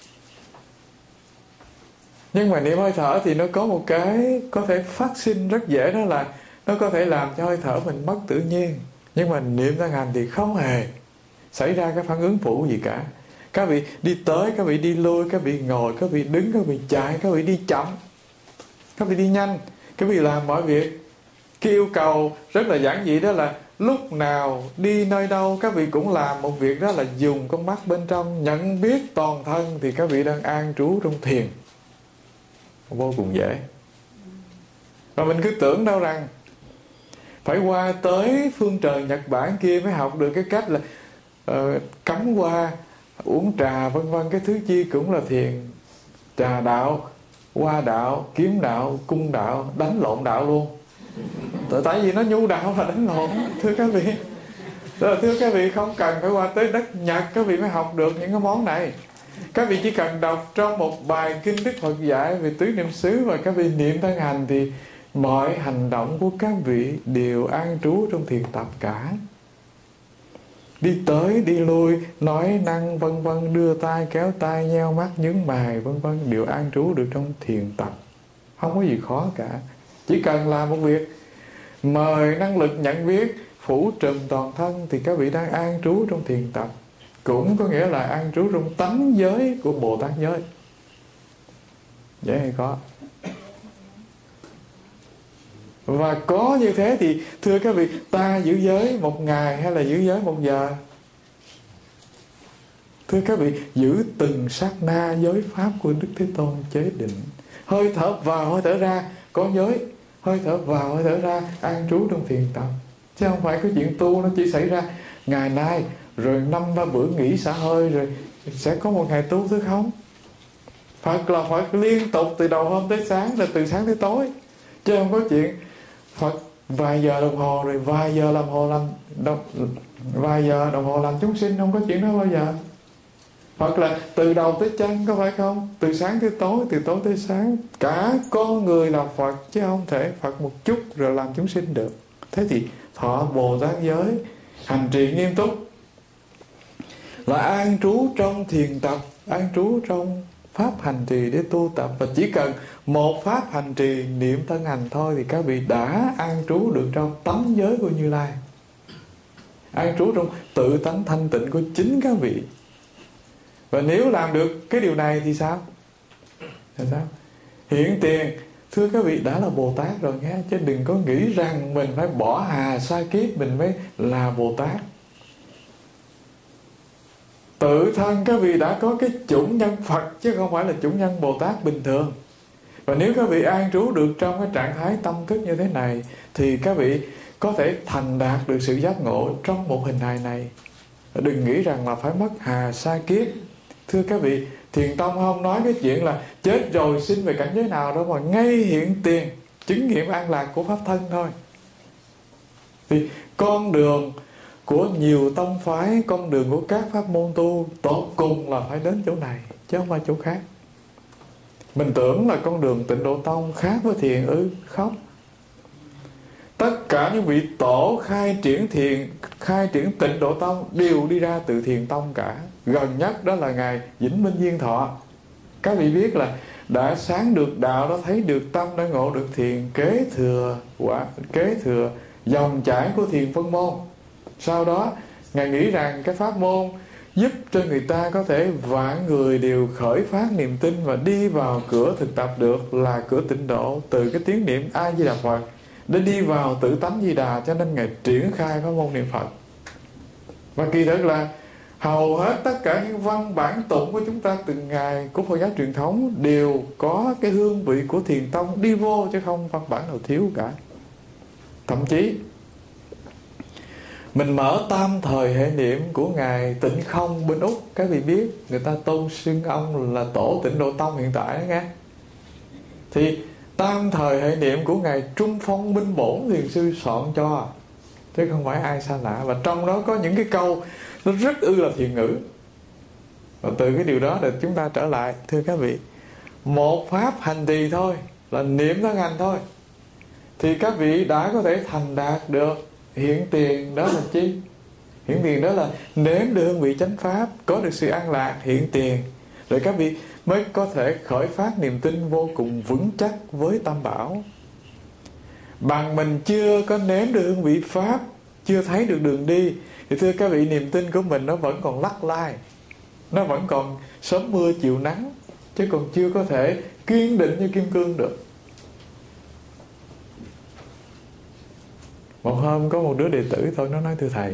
Nhưng mà niệm hơi thở thì nó có một cái có thể phát sinh rất dễ, đó là nó có thể làm cho hơi thở mình mất tự nhiên. Nhưng mà niệm thân hành thì không hề xảy ra cái phản ứng phụ gì cả. Các vị đi tới, các vị đi lui, các vị ngồi, các vị đứng, các vị chạy, các vị đi chậm, các vị đi nhanh, các vị làm mọi việc. Cái yêu cầu rất là giản dị, đó là lúc nào đi nơi đâu các vị cũng làm một việc, đó là dùng con mắt bên trong nhận biết toàn thân, thì các vị đang an trú trong thiền. Vô cùng dễ. Và mình cứ tưởng đâu rằng phải qua tới phương trời Nhật Bản kia mới học được cái cách là cắm hoa, uống trà vân vân, cái thứ chi cũng là thiền. Trà đạo, hoa đạo, kiếm đạo, cung đạo, đánh lộn đạo luôn. Tại vì nó nhu đạo là đánh lộn, thưa các vị. Thưa các vị, không cần phải qua tới đất Nhật các vị mới học được những cái món này. Các vị chỉ cần đọc trong một bài kinh Đức Phật dạy về tứ niệm xứ và các vị niệm thân hành, thì mọi hành động của các vị đều an trú trong thiền tập cả. Đi tới, đi lui, nói năng vân vân, đưa tay, kéo tay, nheo mắt, nhướng mày vân vân, đều an trú được trong thiền tập. Không có gì khó cả. Chỉ cần làm một việc, mời năng lực nhận biết phủ trùm toàn thân, thì các vị đang an trú trong thiền tập. Cũng có nghĩa là an trú trong tánh giới của Bồ Tát giới. Dễ hay khó? Và có như thế thì thưa các vị, ta giữ giới một ngày hay là giữ giới một giờ? Thưa các vị, giữ từng sát na giới pháp của Đức Thế Tôn chế định. Hơi thở vào, hơi thở ra có giới. Hơi thở vào, hơi thở ra an trú trong thiền tập. Chứ không phải cái chuyện tu nó chỉ xảy ra ngày nay, rồi 5-3 bữa nghỉ xả hơi, rồi sẽ có một ngày tu, thứ không. Phật là phải liên tục từ đầu hôm tới sáng, là từ sáng tới tối. Chứ không có chuyện Phật vài giờ đồng hồ, rồi vài giờ đồng hồ làm chúng sinh, không có chuyện đó bao giờ. Hoặc là từ đầu tới chân, có phải không? Từ sáng tới tối, từ tối tới sáng, cả con người là Phật, chứ không thể Phật một chút rồi làm chúng sinh được. Thế thì thọ Bồ Tát giới, hành trì nghiêm túc, là an trú trong thiền tập, an trú trong pháp hành trì để tu tập. Và chỉ cần một pháp hành trì niệm thân hành thôi thì các vị đã an trú được trong tánh giới của Như Lai, an trú trong tự tánh thanh tịnh của chính các vị. Và nếu làm được cái điều này thì sao? Thì sao? Hiện tiền, thưa các vị, đã là Bồ Tát rồi nghe, chứ đừng có nghĩ rằng mình phải bỏ hà sa kiếp mình mới là Bồ Tát. Tự thân các vị đã có cái chủng nhân Phật, chứ không phải là chủng nhân Bồ Tát bình thường. Và nếu các vị an trú được trong cái trạng thái tâm thức như thế này thì các vị có thể thành đạt được sự giác ngộ trong một hình hài này. Đừng nghĩ rằng là phải mất hà sa kiếp. Thưa các vị, Thiền tông không nói cái chuyện là chết rồi sinh về cảnh giới nào đâu, mà ngay hiện tiền chứng nghiệm an lạc của pháp thân thôi. Thì con đường của nhiều tông phái, con đường của các pháp môn tu tột cùng là phải đến chỗ này, chứ không phải chỗ khác. Mình tưởng là con đường Tịnh Độ Tông khác với thiền không. Tất cả những vị tổ khai triển Tịnh Độ Tông đều đi ra từ Thiền Tông cả. Gần nhất đó là Ngài Vĩnh Minh Viên Thọ. Các vị biết là đã sáng được đạo, đã thấy được tâm, đã ngộ được thiền, kế thừa dòng chảy của thiền phân môn. Sau đó Ngài nghĩ rằng cái pháp môn giúp cho người ta có thể vạn người đều khởi phát niềm tin và đi vào cửa thực tập được là cửa tịnh độ, từ cái tiếng niệm A Di Đà Phật để đi vào tự tánh Di Đà. Cho nên Ngài triển khai pháp môn niệm Phật. Và kỳ thực là hầu hết tất cả những văn bản tụng của chúng ta từng ngày của Phật giáo truyền thống đều có cái hương vị của Thiền Tông đi vô, chứ không văn bản nào thiếu cả. Thậm chí mình mở tam thời hệ niệm của Ngài Tịnh Không bên Úc, các vị biết người ta tôn xưng ông là tổ Tịnh Độ Tông hiện tại đó nghe. Thì tam thời hệ niệm của Ngài Trung Phong Minh Bổn Thiền Sư soạn cho, chứ không phải ai xa lạ. Và trong đó có những cái câu nó rất là thiền ngữ. Và từ cái điều đó để chúng ta trở lại, thưa các vị, một pháp hành trì thôi, là niệm thân hành thôi, thì các vị đã có thể thành đạt được hiện tiền. Đó là chi? Hiện tiền đó là nếm được hương vị chánh pháp, có được sự an lạc hiện tiền, rồi các vị mới có thể khởi phát niềm tin vô cùng vững chắc với Tam Bảo. Bằng mình chưa có nếm được hương vị pháp, chưa thấy được đường đi, thì thưa các vị, niềm tin của mình nó vẫn còn lắc lai, nó vẫn còn sớm mưa chiều nắng, chứ còn chưa có thể kiên định như kim cương được. Một hôm có một đứa đệ tử thôi, nó nói: thưa thầy,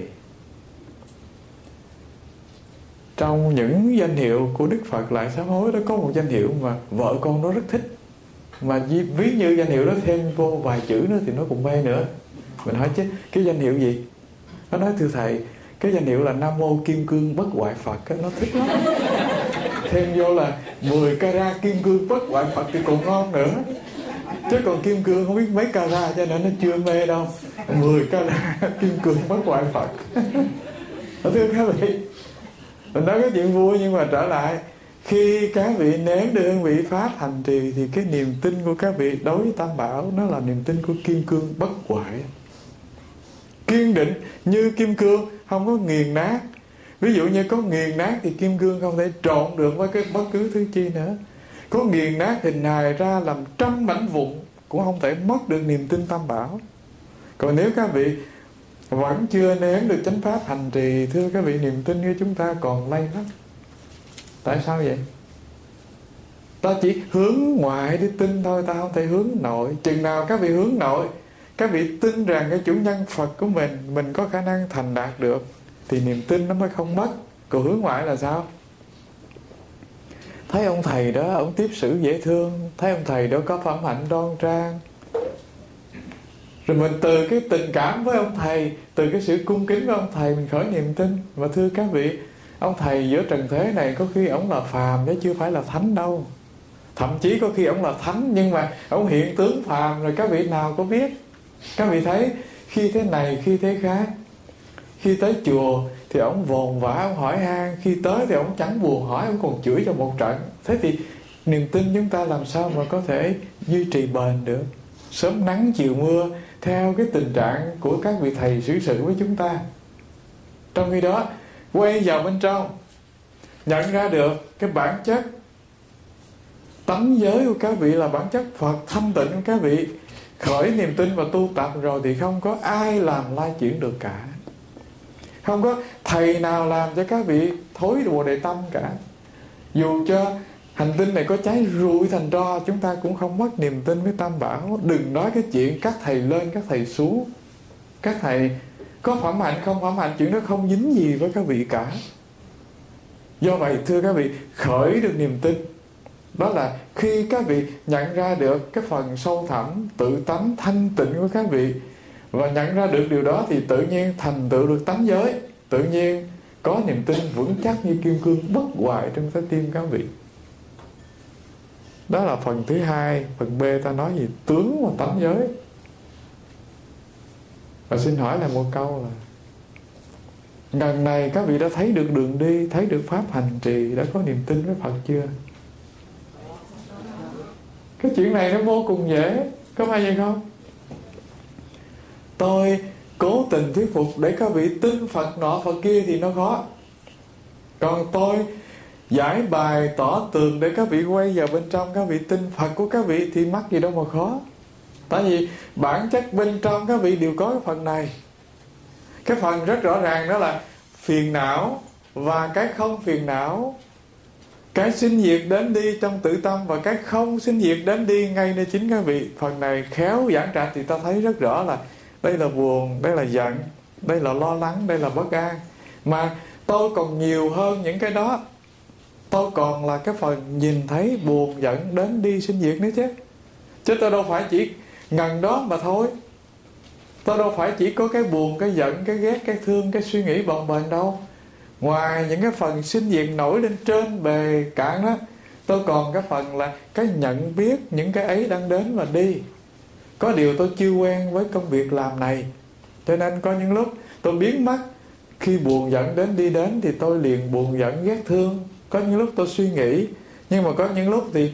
trong những danh hiệu của Đức Phật Lại Sám Hối đó, có một danh hiệu mà vợ con nó rất thích, mà ví như danh hiệu đó thêm vô vài chữ nữa thì nó cũng mê nữa. Mình hỏi chứ cái danh hiệu gì? Nó nói: thưa thầy, cái danh hiệu là Nam Mô Kim Cương Bất Hoại Phật. Nó thích lắm. Thêm vô là 10 carat kim cương bất hoại Phật thì còn ngon nữa. Chứ còn kim cương không biết mấy carat, cho nên nó chưa mê đâu. 10 carat kim cương bất hoại Phật. Thưa các vị, mình nói cái chuyện vui, nhưng mà trở lại, khi các vị nếm được hương vị pháp hành trì thì cái niềm tin của các vị đối với Tam Bảo nó là niềm tin của kim cương bất hoại, kiên định như kim cương, không có nghiền nát. Ví dụ như có nghiền nát thì kim cương không thể trộn được với cái bất cứ thứ chi nữa. Có nghiền nát hình hài ra làm trăm mảnh vụn cũng không thể mất được niềm tin Tam Bảo. Còn nếu các vị vẫn chưa nếm được chánh pháp hành trì, thưa các vị, niềm tin của chúng ta còn lay lắm. Tại sao vậy? Ta chỉ hướng ngoại để tin thôi, ta không thể hướng nội. Chừng nào các vị hướng nội, các vị tin rằng cái chủ nhân Phật của mình có khả năng thành đạt được, thì niềm tin nó mới không mất. Còn hướng ngoại là sao? Thấy ông thầy đó, ông tiếp xử dễ thương, thấy ông thầy đó có phẩm hạnh đoan trang, rồi mình từ cái tình cảm với ông thầy, từ cái sự cung kính với ông thầy, mình khởi niềm tin. Và thưa các vị, ông thầy giữa trần thế này có khi ông là phàm chứ chưa phải là thánh đâu. Thậm chí có khi ông là thánh, nhưng mà ông hiện tướng phàm rồi các vị nào có biết. Các vị thấy khi thế này khi thế khác. Khi tới chùa thì ông vồn vã, ông hỏi han. Khi tới thì ông chẳng buồn hỏi, ông còn chửi cho một trận. Thế thì niềm tin chúng ta làm sao mà có thể duy trì bền được? Sớm nắng chiều mưa, theo cái tình trạng của các vị thầy xử sự với chúng ta. Trong khi đó quay vào bên trong, nhận ra được cái bản chất tánh giới của các vị là bản chất Phật thanh tịnh của các vị. Khởi niềm tin và tu tập rồi thì không có ai làm lai chuyển được cả. Không có thầy nào làm cho các vị thối Bồ Đề tâm cả. Dù cho hành tinh này có cháy rụi thành tro, chúng ta cũng không mất niềm tin với Tam Bảo. Đừng nói cái chuyện các thầy lên các thầy xuống, các thầy có phẩm hạnh không phẩm hạnh, chuyện đó không dính gì với các vị cả. Do vậy thưa các vị, khởi được niềm tin, đó là khi các vị nhận ra được cái phần sâu thẳm tự tánh thanh tịnh của các vị, và nhận ra được điều đó thì tự nhiên thành tựu được tánh giới, tự nhiên có niềm tin vững chắc như kim cương bất hoại trong trái tim các vị. Đó là phần thứ hai. Phần B ta nói gì? Tướng và tánh giới. Và xin hỏi là một câu là lần này các vị đã thấy được đường đi, thấy được pháp hành trì, đã có niềm tin với Phật chưa? Cái chuyện này nó vô cùng dễ, có phải vậy không? Tôi cố tình thuyết phục để các vị tin Phật nọ Phật kia thì nó khó. Còn tôi giải bài tỏ tường để các vị quay vào bên trong, các vị tin Phật của các vị thì mắc gì đâu mà khó. Tại vì bản chất bên trong các vị đều có cái phần này. Cái phần rất rõ ràng đó là phiền não và cái không phiền não, cái sinh diệt đến đi trong tự tâm và cái không sinh diệt đến đi ngay nơi chính các vị. Phần này khéo giảng trạch thì ta thấy rất rõ là đây là buồn, đây là giận, đây là lo lắng, đây là bất an. Mà tôi còn nhiều hơn những cái đó. Tôi còn là cái phần nhìn thấy buồn, giận, đến đi, sinh diệt nữa chứ. Chứ tôi đâu phải chỉ ngần đó mà thôi. Tôi đâu phải chỉ có cái buồn, cái giận, cái ghét, cái thương, cái suy nghĩ bồng bềnh đâu. Ngoài những cái phần sinh diệt nổi lên trên bề cạn đó, tôi còn cái phần là cái nhận biết những cái ấy đang đến và đi. Có điều tôi chưa quen với công việc làm này, cho nên có những lúc tôi biến mất. Khi buồn giận đến đi đến thì tôi liền buồn giận ghét thương. Có những lúc tôi suy nghĩ, nhưng mà có những lúc thì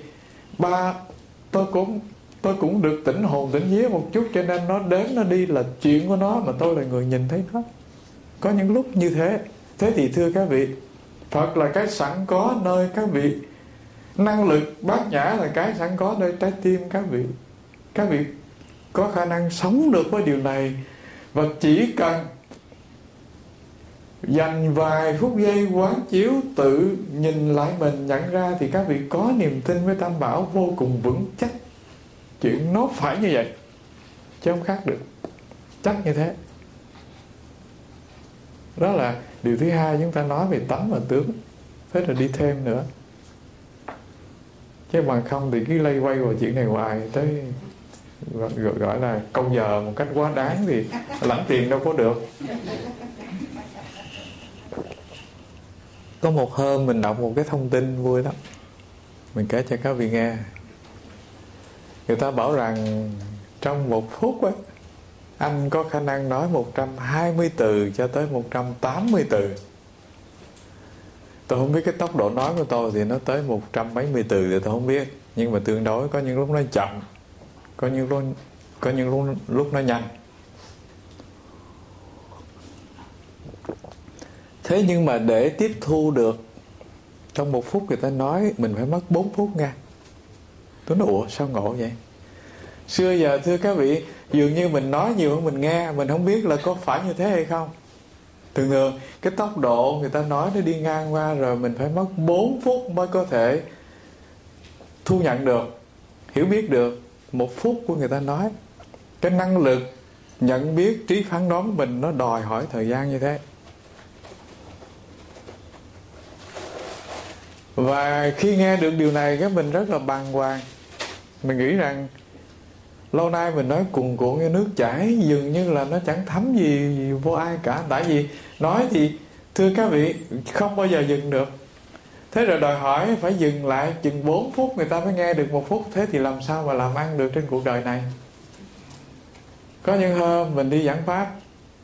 tôi cũng được tỉnh hồn tỉnh vía một chút, cho nên nó đến nó đi là chuyện của nó, mà tôi là người nhìn thấy nó. Có những lúc như thế. Thế thì thưa các vị, Phật là cái sẵn có nơi các vị. Năng lực bát nhã là cái sẵn có nơi trái tim các vị. Các vị có khả năng sống được với điều này. Và chỉ cần dành vài phút giây quán chiếu, tự nhìn lại mình, nhận ra thì các vị có niềm tin với Tam Bảo vô cùng vững chắc. Chuyện nó phải như vậy, chứ không khác được. Chắc như thế. Đó là điều thứ hai chúng ta nói về tánh và tướng. Thế rồi đi thêm nữa. Chứ bằng không thì cứ lây quay vào chuyện này hoài, tới gọi là công giờ một cách quá đáng thì lãnh tiền đâu có được. Có một hôm mình đọc một cái thông tin vui lắm, mình kể cho các vị nghe. Người ta bảo rằng trong 1 phút ấy, anh có khả năng nói 120 từ cho tới 180 từ. Tôi không biết cái tốc độ nói của tôi thì nó tới 100 mấy mươi từ thì tôi không biết. Nhưng mà tương đối có những lúc nó chậm, có những lúc nó nhanh. Thế nhưng mà để tiếp thu được trong 1 phút người ta nói mình phải mất 4 phút nha. Tôi nói ủa sao ngộ vậy? Xưa giờ thưa các vị, dường như mình nói nhiều hơn mình nghe. Mình không biết là có phải như thế hay không. Thường thường cái tốc độ người ta nói nó đi ngang qua rồi mình phải mất 4 phút mới có thể thu nhận được, hiểu biết được 1 phút của người ta nói. Cái năng lực nhận biết, trí phán đoán của mình nó đòi hỏi thời gian như thế. Và khi nghe được điều này cái mình rất là bàng hoàng. Mình nghĩ rằng lâu nay mình nói cuồn cuộn như nước chảy, dường như là nó chẳng thấm gì vô ai cả. Tại vì nói thì thưa các vị không bao giờ dừng được. Thế rồi đòi hỏi phải dừng lại chừng 4 phút người ta mới nghe được 1 phút. Thế thì làm sao mà làm ăn được trên cuộc đời này? Có những hôm mình đi giảng pháp,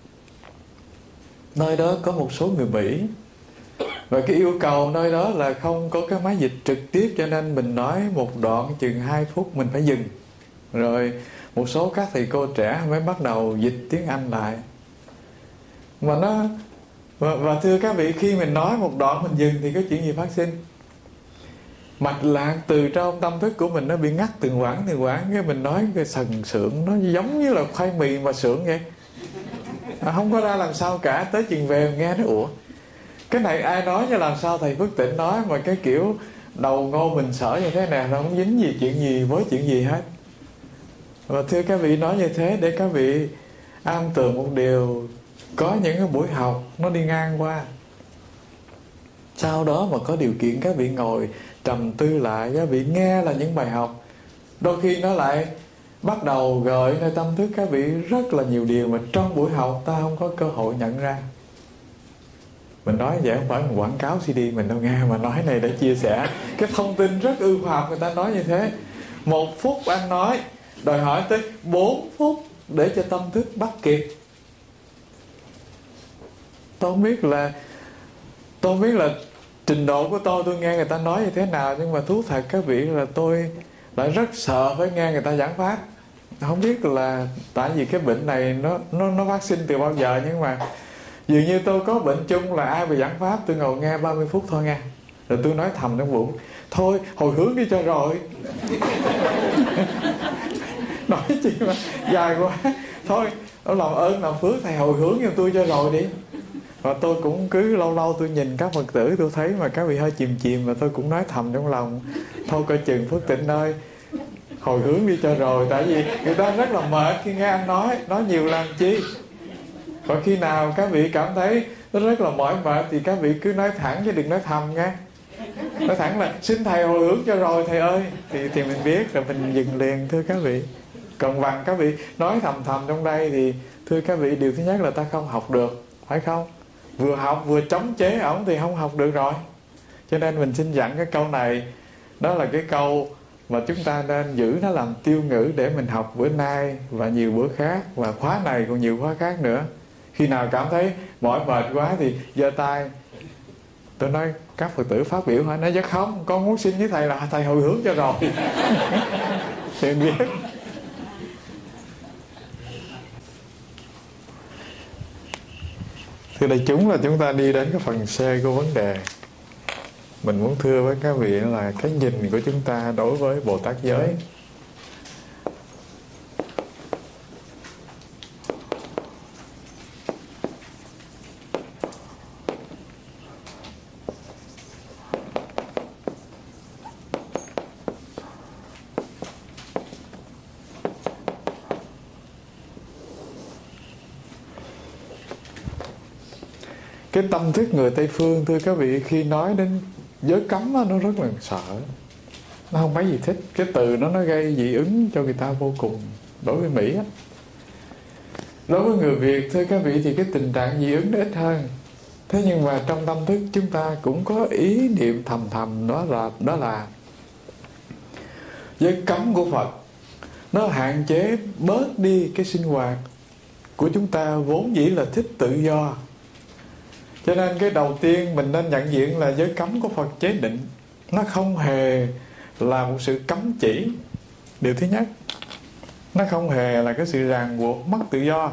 nơi đó có một số người Mỹ, và cái yêu cầu nơi đó là không có cái máy dịch trực tiếp, cho nên mình nói một đoạn chừng 2 phút mình phải dừng. Rồi một số các thầy cô trẻ mới bắt đầu dịch tiếng Anh lại. Mà nó và thưa các vị, khi mình nói một đoạn mình dừng thì có chuyện gì phát sinh? Mạch lạc từ trong tâm thức của mình nó bị ngắt từng quãng, cái mình nói cái sần sượng, nó giống như là khoai mì mà sượng vậy. Không có ra làm sao cả. Tới chừng về nghe nó ủa, cái này ai nói cho làm sao thầy Phước Tịnh nói mà cái kiểu đầu ngô mình sở như thế này, nó không dính gì chuyện gì với chuyện gì hết. Và thưa các vị, nói như thế để các vị am tường một điều, có những cái buổi học nó đi ngang qua, sau đó mà có điều kiện các vị ngồi trầm tư lại, các vị nghe là những bài học, đôi khi nó lại bắt đầu gợi nơi tâm thức các vị rất là nhiều điều mà trong buổi học ta không có cơ hội nhận ra. Mình nói vậy không phải một quảng cáo CD mình đâu nghe, mà nói này để chia sẻ cái thông tin rất ư khoa học. Người ta nói như thế, 1 phút ăn nói đòi hỏi tới 4 phút để cho tâm thức bắt kịp. Tôi không biết là trình độ của tôi nghe người ta nói như thế nào, nhưng mà thú thật các vị là tôi lại rất sợ phải nghe người ta giảng pháp. Không biết là tại vì cái bệnh này nó phát sinh từ bao giờ, nhưng mà dường như tôi có bệnh chung là ai bị giảng pháp tôi ngồi nghe 30 phút thôi nghe, rồi tôi nói thầm trong bụng, thôi hồi hướng đi cho rồi. Nói chi mà dài quá, thôi làm ơn làm phước thầy hồi hướng cho tôi cho rồi đi. Và tôi cũng cứ lâu lâu tôi nhìn các Phật tử, tôi thấy mà các vị hơi chìm và tôi cũng nói thầm trong lòng, thôi coi chừng Phước Tịnh ơi, hồi hướng đi cho rồi. Tại vì người ta rất là mệt khi nghe anh nói nhiều làm chi. Còn khi nào các vị cảm thấy nó rất là mỏi mệt thì các vị cứ nói thẳng chứ đừng nói thầm nghe. Nói thẳng là xin thầy hồi hướng cho rồi thầy ơi, thì mình biết rồi mình dừng liền thưa các vị. Còn bằng các vị nói thầm trong đây thì thưa các vị, điều thứ nhất là ta không học được, phải không? Vừa học vừa chống chế ổng thì không học được rồi. Cho nên mình xin dặn cái câu này, đó là cái câu mà chúng ta nên giữ nó làm tiêu ngữ để mình học bữa nay và nhiều bữa khác, và khóa này còn nhiều khóa khác nữa. Khi nào cảm thấy mỏi mệt quá thì giơ tay. Tôi nói các Phật tử phát biểu hỏi, nói chứ không, con muốn xin với thầy là thầy hồi hướng cho rồi. Thì biết. Thưa đại chúng, là chúng ta đi đến cái phần C của vấn đề. Mình muốn thưa với các vị là cái nhìn của chúng ta đối với Bồ Tát giới. Cái tâm thức người Tây Phương, thưa các vị, khi nói đến giới cấm đó, nó rất là sợ. Nó không mấy gì thích. Cái từ nó gây dị ứng cho người ta vô cùng. Đối với Mỹ á, đối với người Việt, thưa các vị, thì cái tình trạng dị ứng nó ít hơn. Thế nhưng mà trong tâm thức chúng ta cũng có ý niệm thầm đó là giới cấm của Phật nó hạn chế bớt đi cái sinh hoạt của chúng ta vốn dĩ là thích tự do. Cho nên cái đầu tiên mình nên nhận diện là giới cấm của Phật chế định nó không hề là một sự cấm chỉ. Điều thứ nhất, nó không hề là cái sự ràng buộc mất tự do.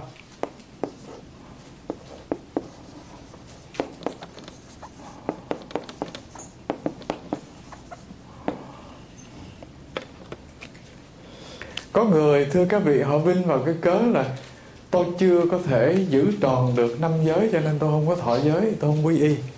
Có người, thưa các vị, họ vinh vào cái cớ là tôi chưa có thể giữ tròn được 5 giới cho nên tôi không có thọ giới, tôi không quy y.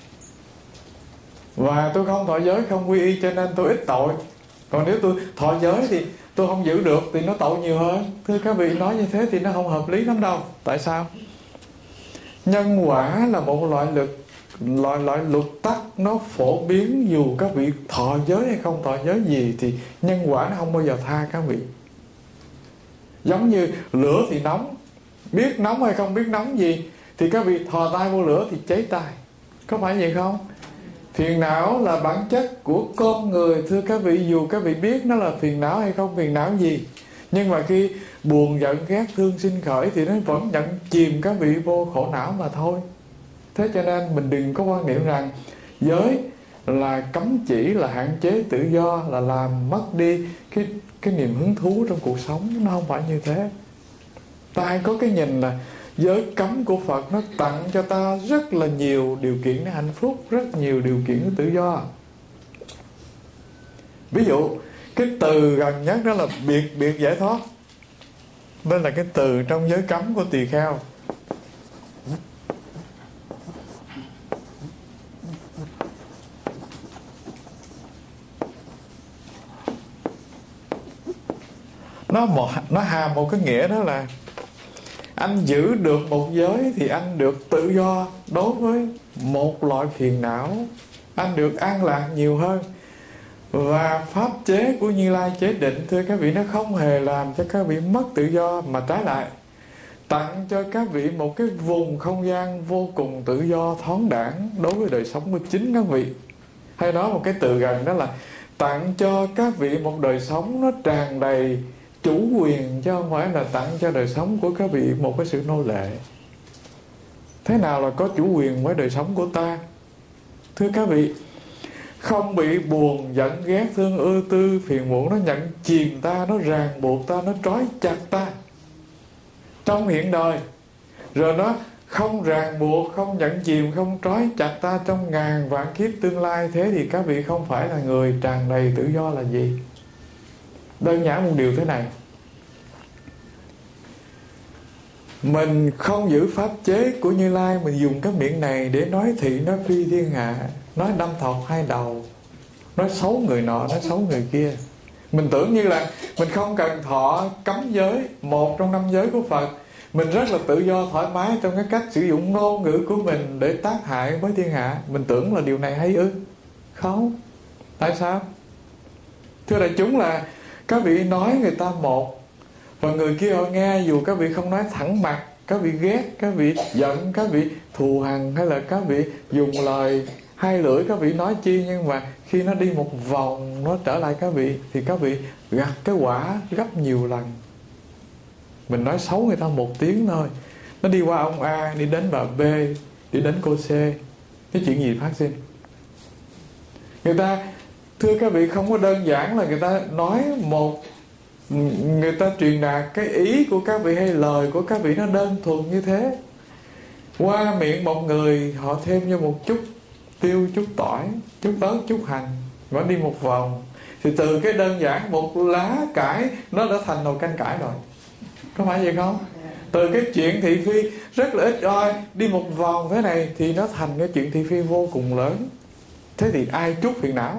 Và tôi không thọ giới, không quy y cho nên tôi ít tội. Còn nếu tôi thọ giới thì tôi không giữ được thì nó tội nhiều hơn. Thưa các vị, nói như thế thì nó không hợp lý lắm đâu. Tại sao? Nhân quả là một loại luật tắc, nó phổ biến dù các vị thọ giới hay không thọ giới gì thì nhân quả nó không bao giờ tha các vị. Giống như lửa thì nóng, biết nóng hay không biết nóng gì thì các vị thò tay vô lửa thì cháy tay. Có phải vậy không? Phiền não là bản chất của con người, thưa các vị, dù các vị biết nó là phiền não hay không phiền não gì, Nhưng mà khi buồn giận ghét thương sinh khởi thì nó vẫn nhận chìm các vị vô khổ não mà thôi. Thế cho nên mình đừng có quan niệm rằng giới là cấm chỉ, là hạn chế tự do, là làm mất đi cái niềm hứng thú trong cuộc sống. Nó không phải như thế. Ta hay có cái nhìn là giới cấm của Phật nó tặng cho ta rất là nhiều điều kiện để hạnh phúc, rất nhiều điều kiện để tự do. Ví dụ cái từ gần nhất đó là biệt giải thoát. Đây là cái từ trong giới cấm của tỳ kheo. Nó hàm một cái nghĩa đó là anh giữ được một giới thì anh được tự do đối với một loại phiền não, anh được an lạc nhiều hơn. Và pháp chế của Như Lai chế định, thưa các vị, nó không hề làm cho các vị mất tự do, mà trái lại tặng cho các vị một cái vùng không gian vô cùng tự do thoáng đãng đối với đời sống của chính các vị. Hay nói một cái từ gần đó là tặng cho các vị một đời sống nó tràn đầy chủ quyền, chứ không phải là tặng cho đời sống của các vị một cái sự nô lệ. Thế nào là có chủ quyền với đời sống của ta? Thưa các vị, không bị buồn, giận, ghét, thương, ưa tư, phiền muộn nó nhận chìm ta, nó ràng buộc ta, nó trói chặt ta trong hiện đời. Rồi nó không ràng buộc, không nhận chìm, không trói chặt ta trong ngàn vạn kiếp tương lai. Thế thì các vị không phải là người tràn đầy tự do là gì? Đơn giản một điều thế này: mình không giữ pháp chế của Như Lai, mình dùng cái miệng này để nói thị, nói phi thiên hạ, nói đâm thọc hai đầu, nói xấu người nọ, nói xấu người kia. Mình tưởng như là mình không cần thọ cấm giới, một trong 5 giới của Phật. Mình rất là tự do thoải mái trong cái cách sử dụng ngôn ngữ của mình để tác hại với thiên hạ. Mình tưởng là điều này hay ư? Không. Tại sao? Thưa đại chúng, là các vị nói người ta một, và người kia họ nghe, dù các vị không nói thẳng mặt, các vị ghét, các vị giận, các vị thù hằn, hay là các vị dùng lời hai lưỡi các vị nói chi, nhưng mà khi nó đi một vòng nó trở lại các vị thì các vị gặt cái quả gấp nhiều lần. Mình nói xấu người ta một tiếng thôi, nó đi qua ông A, đi đến bà B, đi đến cô C, cái chuyện gì phát sinh? Người ta, thưa các vị, không có đơn giản là người ta nói một, người ta truyền đạt cái ý của các vị hay lời của các vị nó đơn thuần như thế. Qua miệng một người họ thêm cho một chút tiêu, chút tỏi, chút ớt, chút hành, và đi một vòng thì từ cái đơn giản một lá cải nó đã thành nồi canh cải rồi. Có phải vậy không? Từ cái chuyện thị phi rất là ít oi, đi một vòng thế này thì nó thành cái chuyện thị phi vô cùng lớn. Thế thì ai chuốc phiền não?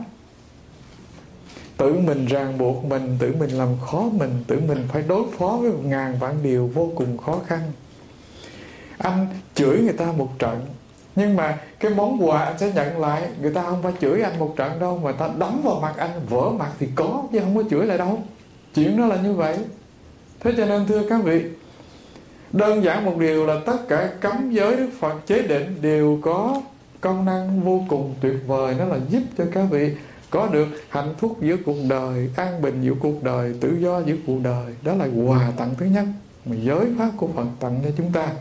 Tự mình ràng buộc mình, tự mình làm khó mình, tự mình phải đối phó với 1000 vạn điều vô cùng khó khăn. Anh chửi người ta một trận, nhưng mà cái món quà anh sẽ nhận lại, người ta không phải chửi anh một trận đâu, mà ta đấm vào mặt anh vỡ mặt thì có, chứ không có chửi lại đâu. Chuyện đó là như vậy. Thế cho nên thưa các vị, đơn giản một điều là tất cả cấm giới Đức Phật chế định đều có công năng vô cùng tuyệt vời. Nó là giúp cho các vị có được hạnh phúc giữa cuộc đời, an bình giữa cuộc đời, tự do giữa cuộc đời. Đó là quà tặng thứ nhất mà giới pháp của Phật tặng cho chúng ta.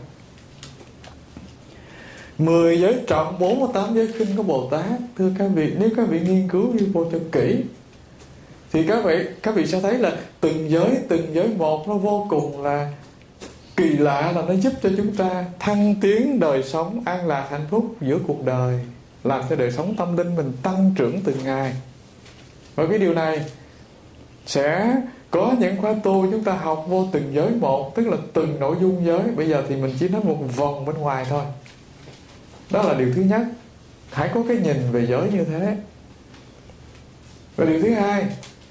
10 giới trọng, 48 giới khinh của Bồ Tát. Thưa các vị, nếu các vị nghiên cứu đi vô cho kỹ thì các vị sẽ thấy là từng giới một nó vô cùng là kỳ lạ, là nó giúp cho chúng ta thăng tiến đời sống an lạc hạnh phúc giữa cuộc đời, làm cho đời sống tâm linh mình tăng trưởng từng ngày. Và cái điều này sẽ có những khóa tu chúng ta học vô từng giới một, tức là từng nội dung giới. Bây giờ thì mình chỉ nói một vòng bên ngoài thôi. Đó là điều thứ nhất. Hãy có cái nhìn về giới như thế. Và điều thứ hai,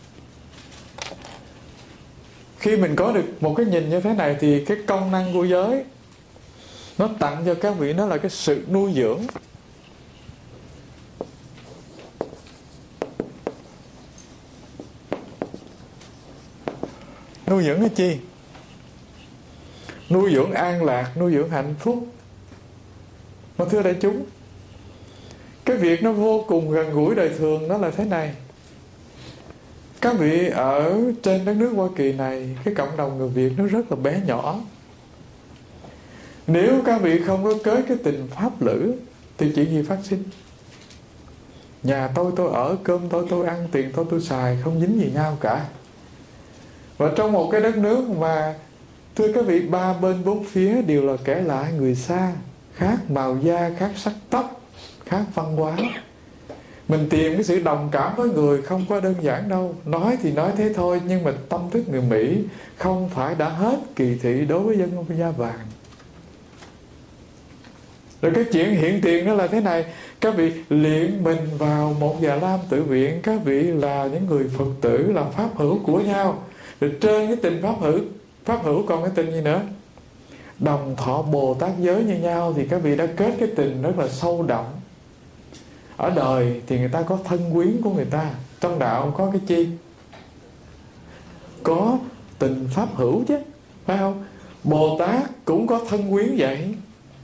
khi mình có được một cái nhìn như thế này thì cái công năng của giới nó tặng cho các vị, nó là cái sự nuôi dưỡng. Nuôi dưỡng cái chi? Nuôi dưỡng an lạc, nuôi dưỡng hạnh phúc. Mà thưa đại chúng, cái việc nó vô cùng gần gũi đời thường đó là thế này. Các vị ở trên đất nước Hoa Kỳ này, cái cộng đồng người Việt nó rất là bé nhỏ. Nếu các vị không có kết cái tình pháp lữ thì chuyện gì phát sinh? Nhà tôi ở, cơm tôi ăn, tiền tôi xài, không dính gì nhau cả. Và trong một cái đất nước mà, thưa các vị, ba bên bốn phía đều là kẻ lạ người xa, khác màu da, khác sắc tóc, khác văn hóa. Mình tìm cái sự đồng cảm với người không có đơn giản đâu. Nói thì nói thế thôi, nhưng mà tâm thức người Mỹ không phải đã hết kỳ thị đối với dân da vàng. Rồi cái chuyện hiện tiền đó là thế này. Các vị luyện mình vào một Già Lam tự viện. Các vị là những người Phật tử, là pháp hữu của nhau. Rồi trên cái tình pháp hữu còn cái tình gì nữa? Đồng thọ Bồ Tát giới như nhau. Thì các vị đã kết cái tình rất là sâu đậm. Ở đời thì người ta có thân quyến của người ta. Trong đạo có cái chi? Có tình pháp hữu chứ, phải không? Bồ Tát cũng có thân quyến vậy.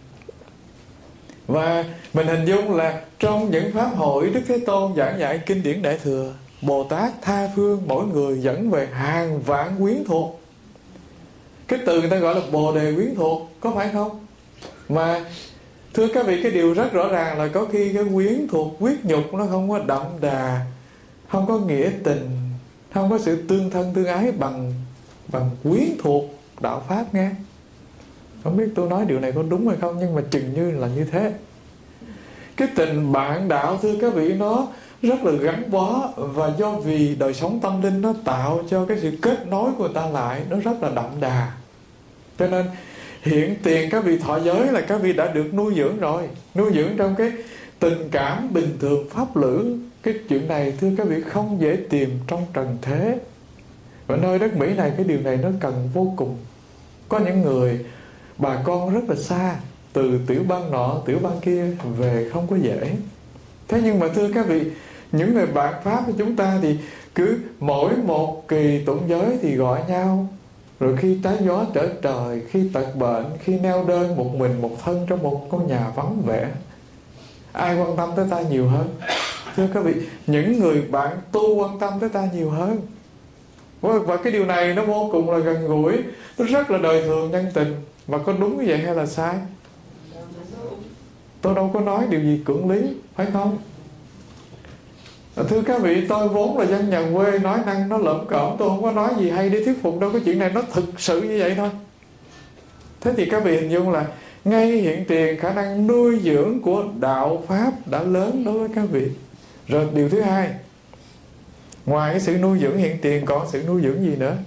Và mình hình dung là trong những pháp hội Đức Thế Tôn giảng dạy kinh điển Đại Thừa, Bồ Tát tha phương mỗi người dẫn về hàng vạn quyến thuộc. Cái từ người ta gọi là Bồ Đề quyến thuộc, có phải không? Mà thưa các vị, cái điều rất rõ ràng là có khi cái quyến thuộc quyết nhục nó không có đậm đà, không có nghĩa tình, không có sự tương thân tương ái bằng quyến thuộc đạo Pháp nghe. Không biết tôi nói điều này có đúng hay không, nhưng mà chừng như là như thế. Cái tình bạn đạo, thưa các vị, nó rất là gắn bó. Và do vì đời sống tâm linh nó tạo cho cái sự kết nối của người ta lại, nó rất là đậm đà. Cho nên hiện tiền các vị thọ giới là các vị đã được nuôi dưỡng rồi. Nuôi dưỡng trong cái tình cảm bình thường pháp lữ. Cái chuyện này thưa các vị không dễ tìm trong trần thế. Và nơi đất Mỹ này cái điều này nó cần vô cùng. Có những người bà con rất là xa, từ tiểu bang nọ tiểu bang kia về không có dễ. Thế nhưng mà thưa các vị, những người bạn Pháp của chúng ta thì cứ mỗi một kỳ tụng giới thì gọi nhau. Rồi khi trái gió trở trời, khi tật bệnh, khi neo đơn một mình một thân trong một ngôi nhà vắng vẻ, ai quan tâm tới ta nhiều hơn? Thưa các vị, những người bạn tu quan tâm tới ta nhiều hơn. Và cái điều này nó vô cùng là gần gũi, nó rất là đời thường nhân tình. Và có đúng như vậy hay là sai? Tôi đâu có nói điều gì cưỡng lý, phải không? Thưa các vị, tôi vốn là dân nhà quê, nói năng nó lởm cởm, tôi không có nói gì hay để thuyết phục đâu. Cái chuyện này nó thực sự như vậy thôi. Thế thì các vị hình dung là ngay hiện tiền khả năng nuôi dưỡng của đạo Pháp đã lớn đối với các vị. Rồi điều thứ hai, ngoài cái sự nuôi dưỡng hiện tiền còn sự nuôi dưỡng gì nữa?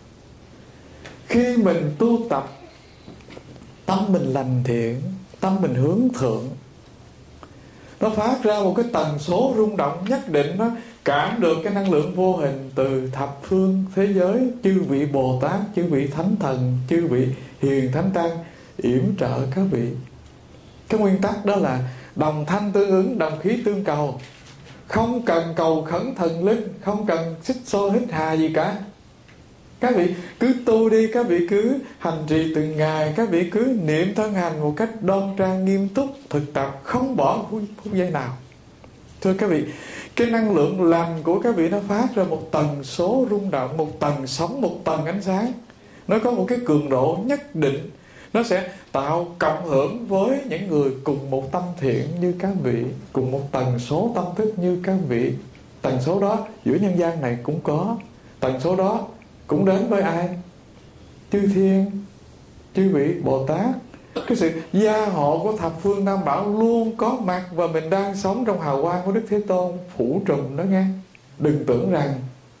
Khi mình tu tập, tâm mình lành thiện, tâm mình hướng thượng, nó phát ra một cái tần số rung động nhất định. Nó cảm được cái năng lượng vô hình từ thập phương thế giới, chư vị Bồ Tát, chư vị Thánh Thần, chư vị Hiền Thánh Tăng yểm trợ các vị. Cái nguyên tắc đó là đồng thanh tương ứng, đồng khí tương cầu. Không cần cầu khẩn thần linh, không cần xích xô hít hà gì cả. Các vị cứ tu đi, các vị cứ hành trì từng ngày, các vị cứ niệm thân hành một cách đoan trang nghiêm túc, thực tập không bỏ phút giây nào. Thưa các vị, cái năng lượng lành của các vị nó phát ra một tần số rung động, một tầng sóng, một tầng ánh sáng. Nó có một cái cường độ nhất định. Nó sẽ tạo cộng hưởng với những người cùng một tâm thiện như các vị, cùng một tần số tâm thức như các vị. Tần số đó giữa nhân gian này cũng có. Tần số đó cũng đến với ai? Chư thiên, chư vị Bồ Tát. Cái sự gia hộ của thập phương Tam Bảo luôn có mặt. Và mình đang sống trong hào quang của Đức Thế Tôn phủ trùm đó nghe. Đừng tưởng rằng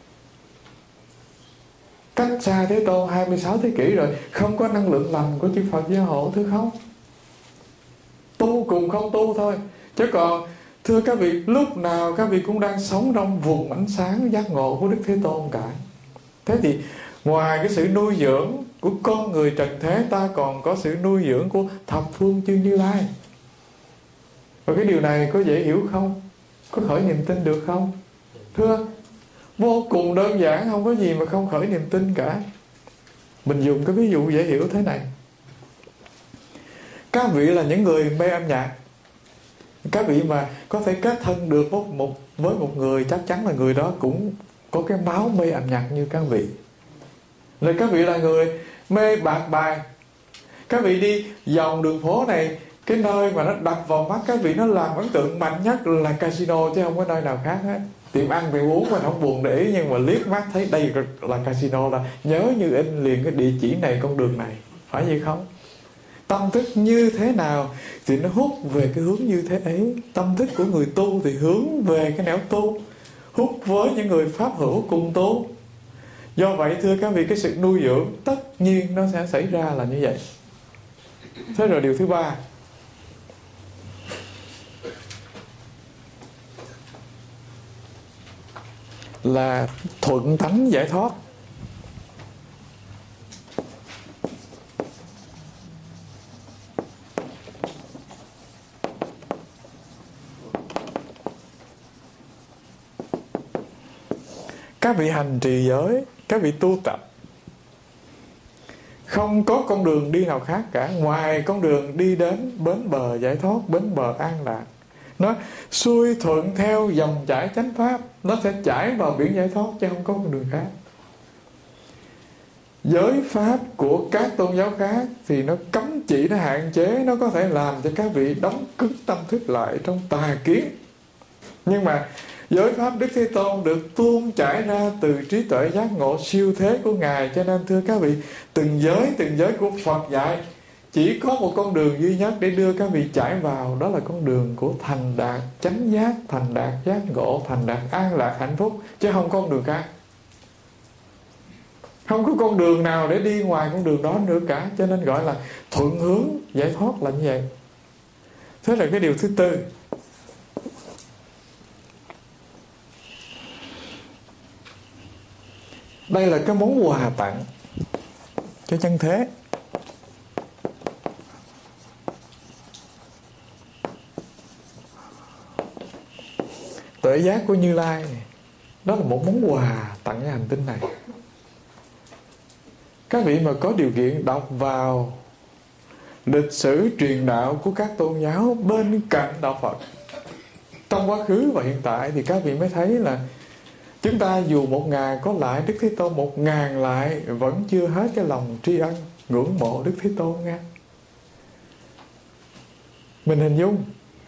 cách xa Thế Tôn 26 thế kỷ rồi không có năng lượng lành của chư Phật gia hộ, thưa không? Tu cùng không tu thôi. Chứ còn thưa các vị, lúc nào các vị cũng đang sống trong vùng ánh sáng giác ngộ của Đức Thế Tôn cả. Thế thì ngoài cái sự nuôi dưỡng của con người trần thế, ta còn có sự nuôi dưỡng của thập phương chư Như Lai. Và cái điều này có dễ hiểu không? Có khởi niềm tin được không? Thưa, vô cùng đơn giản, không có gì mà không khởi niềm tin cả. Mình dùng cái ví dụ dễ hiểu thế này. Các vị là những người mê âm nhạc. Các vị mà có thể kết thân được với một người, chắc chắn là người đó cũng có cái máu mê âm nhạc như các vị. Là các vị là người mê bạc bài. Các vị đi vòng đường phố này, cái nơi mà nó đập vào mắt các vị, nó làm ấn tượng mạnh nhất là casino, chứ không có nơi nào khác hết. Tiệm ăn tiệm uống mình không buồn để ý, nhưng mà liếc mắt thấy đây là casino là nhớ như in liền cái địa chỉ này, con đường này. Phải vậy không? Tâm thức như thế nào thì nó hút về cái hướng như thế ấy. Tâm thức của người tu thì hướng về cái nẻo tu, hút với những người pháp hữu cùng tu. Do vậy thưa các vị, cái sự nuôi dưỡng tất nhiên nó sẽ xảy ra là như vậy. Thế rồi điều thứ ba là thuận tánh giải thoát. Các vị hành trì giới, các vị tu tập, không có con đường đi nào khác cả ngoài con đường đi đến bến bờ giải thoát, bến bờ an lạc. Nó xuôi thuận theo dòng chảy chánh pháp, nó sẽ chảy vào biển giải thoát, chứ không có con đường khác. Giới pháp của các tôn giáo khác thì nó cấm chỉ, nó hạn chế, nó có thể làm cho các vị đóng cứng tâm thức lại trong tà kiến. Nhưng mà giới pháp Đức Thế Tôn được tuôn chảy ra từ trí tuệ giác ngộ siêu thế của Ngài. Cho nên thưa các vị, từng giới của Phật dạy chỉ có một con đường duy nhất để đưa các vị chảy vào, đó là con đường của thành đạt chánh giác, thành đạt giác ngộ, thành đạt an lạc hạnh phúc, chứ không có con đường khác. Không có con đường nào để đi ngoài con đường đó nữa cả. Cho nên gọi là thuận hướng giải thoát là như vậy. Thế là cái điều thứ tư. Đây là cái món quà tặng cho chân thế. Tuệ giác của Như Lai, đó là một món quà tặng cho hành tinh này. Các vị mà có điều kiện đọc vào lịch sử truyền đạo của các tôn giáo bên cạnh đạo Phật trong quá khứ và hiện tại, thì các vị mới thấy là chúng ta dù 1000 có lại Đức Thế Tôn 1000 lại vẫn chưa hết cái lòng tri ân ngưỡng mộ Đức Thế Tôn nha. Mình hình dung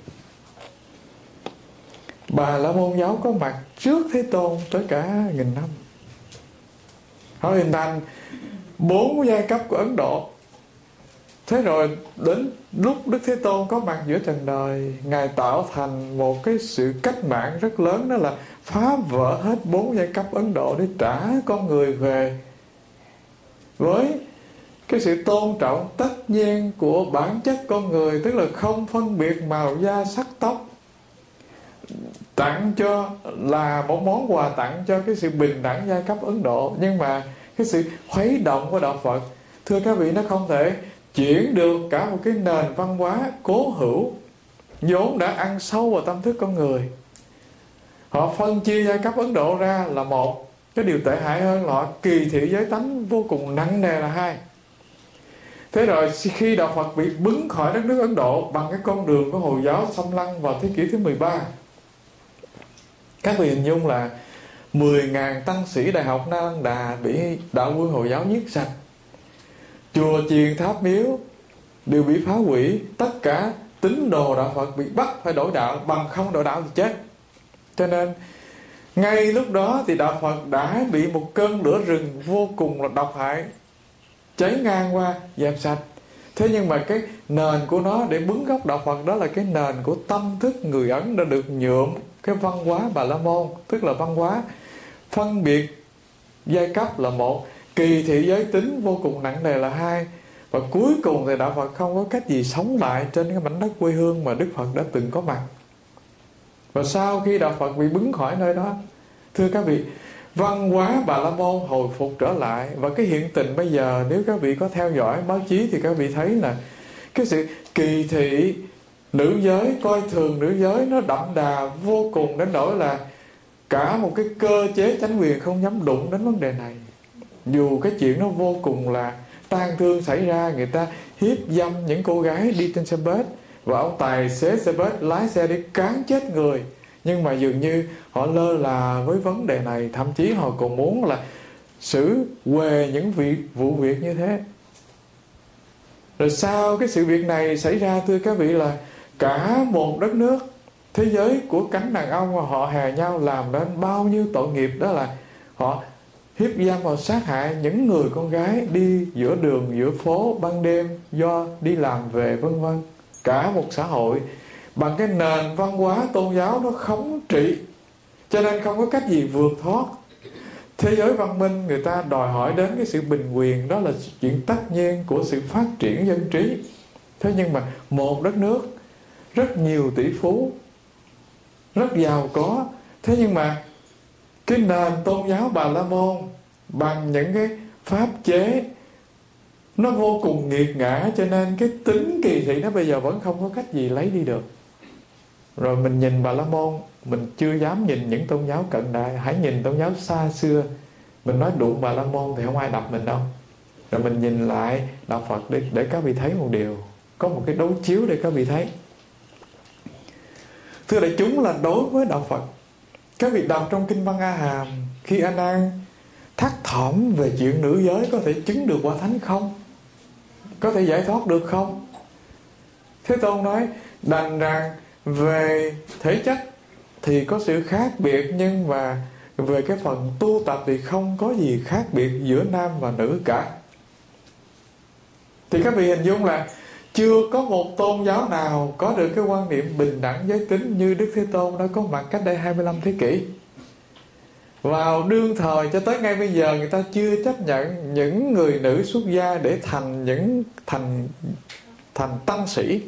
Bà La Môn giáo có mặt trước Thế Tôn tới cả 1000 năm. Họ hình thành 4 giai cấp của Ấn Độ. Thế rồi đến lúc Đức Thế Tôn có mặt giữa trần đời, Ngài tạo thành một cái sự cách mạng rất lớn, đó là phá vỡ hết 4 giai cấp Ấn Độ để trả con người về với cái sự tôn trọng tất nhiên của bản chất con người, tức là không phân biệt màu da sắc tóc. Tặng cho là một món quà tặng cho cái sự bình đẳng giai cấp Ấn Độ. Nhưng mà cái sự khuấy động của đạo Phật, thưa các vị, nó không thể chuyển được cả một cái nền văn hóa cố hữu vốn đã ăn sâu vào tâm thức con người. Họ phân chia giai cấp Ấn Độ ra là một. Cái điều tệ hại hơn là họ kỳ thị giới tánh vô cùng nặng nề là hai. Thế rồi khi đạo Phật bị bứng khỏi đất nước Ấn Độ bằng cái con đường của Hồi giáo xâm lăng vào thế kỷ thứ 13, các vị hình dung là 10.000 tăng sĩ Đại học Na Lăng Đà bị đạo quân Hồi giáo giết sạch. Chùa chiền tháp miếu đều bị phá hủy. Tất cả tín đồ đạo Phật bị bắt phải đổi đạo, bằng không đổi đạo thì chết. Cho nên ngay lúc đó thì đạo Phật đã bị một cơn lửa rừng vô cùng là độc hại cháy ngang qua, dẹp sạch. Thế nhưng mà cái nền của nó để bứng gốc đạo Phật, đó là cái nền của tâm thức người Ấn đã được nhuộm cái văn hóa Bà La Môn, tức là văn hóa phân biệt giai cấp là một, kỳ thị giới tính vô cùng nặng nề là hai, và cuối cùng thì đạo Phật không có cách gì sống lại trên cái mảnh đất quê hương mà Đức Phật đã từng có mặt. Và sau khi đạo Phật bị bứng khỏi nơi đó, thưa các vị, văn hóa Bà La Môn hồi phục trở lại. Và cái hiện tình bây giờ, nếu các vị có theo dõi báo chí thì các vị thấy là cái sự kỳ thị nữ giới, coi thường nữ giới nó đậm đà vô cùng, đến nỗi là cả một cái cơ chế chánh quyền không dám đụng đến vấn đề này. Dù cái chuyện nó vô cùng là tang thương xảy ra, người ta hiếp dâm những cô gái đi trên xe bus, và ông tài xế xe bus lái xe để cán chết người, Nhưng mà dường như họ lơ là với vấn đề này, thậm chí họ còn muốn là xử huề những vụ việc như thế. Rồi sau cái sự việc này xảy ra, thưa các vị, là cả một đất nước, thế giới của cánh đàn ông mà họ hè nhau làm nên bao nhiêu tội nghiệp. Đó là họ hiếp dâm, họ sát hại những người con gái đi giữa đường, giữa phố ban đêm do đi làm về, vân vân. Cả một xã hội bằng cái nền văn hóa tôn giáo nó khống trị, cho nên không có cách gì vượt thoát. Thế giới văn minh người ta đòi hỏi đến cái sự bình quyền, đó là chuyện tất nhiên của sự phát triển dân trí. Thế nhưng mà một đất nước rất nhiều tỷ phú, rất giàu có, thế nhưng mà cái nền tôn giáo Bà La Môn bằng những cái pháp chế nó vô cùng nghiệt ngã, cho nên cái tính kỳ thị nó bây giờ vẫn không có cách gì lấy đi được. Rồi mình nhìn Bà La Môn, mình chưa dám nhìn những tôn giáo cận đại, hãy nhìn tôn giáo xa xưa. Mình nói đụng Bà La Môn thì không ai đập mình đâu. Rồi mình nhìn lại Đạo Phật để các vị thấy một điều, có một cái đối chiếu để các vị thấy. Thưa đại chúng, là đối với Đạo Phật, các vị đọc trong Kinh Văn A Hàm, khi A Nan thắc thỏm về chuyện nữ giới có thể chứng được quả thánh không, có thể giải thoát được không, Thế Tôn nói đành rằng về thể chất thì có sự khác biệt, nhưng mà về cái phần tu tập thì không có gì khác biệt giữa nam và nữ cả. Thì các vị hình dung là chưa có một tôn giáo nào có được cái quan niệm bình đẳng giới tính như Đức Thế Tôn đã có mặt cách đây 25 thế kỷ. Vào đương thời cho tới ngay bây giờ, người ta chưa chấp nhận những người nữ xuất gia để thành tăng sĩ.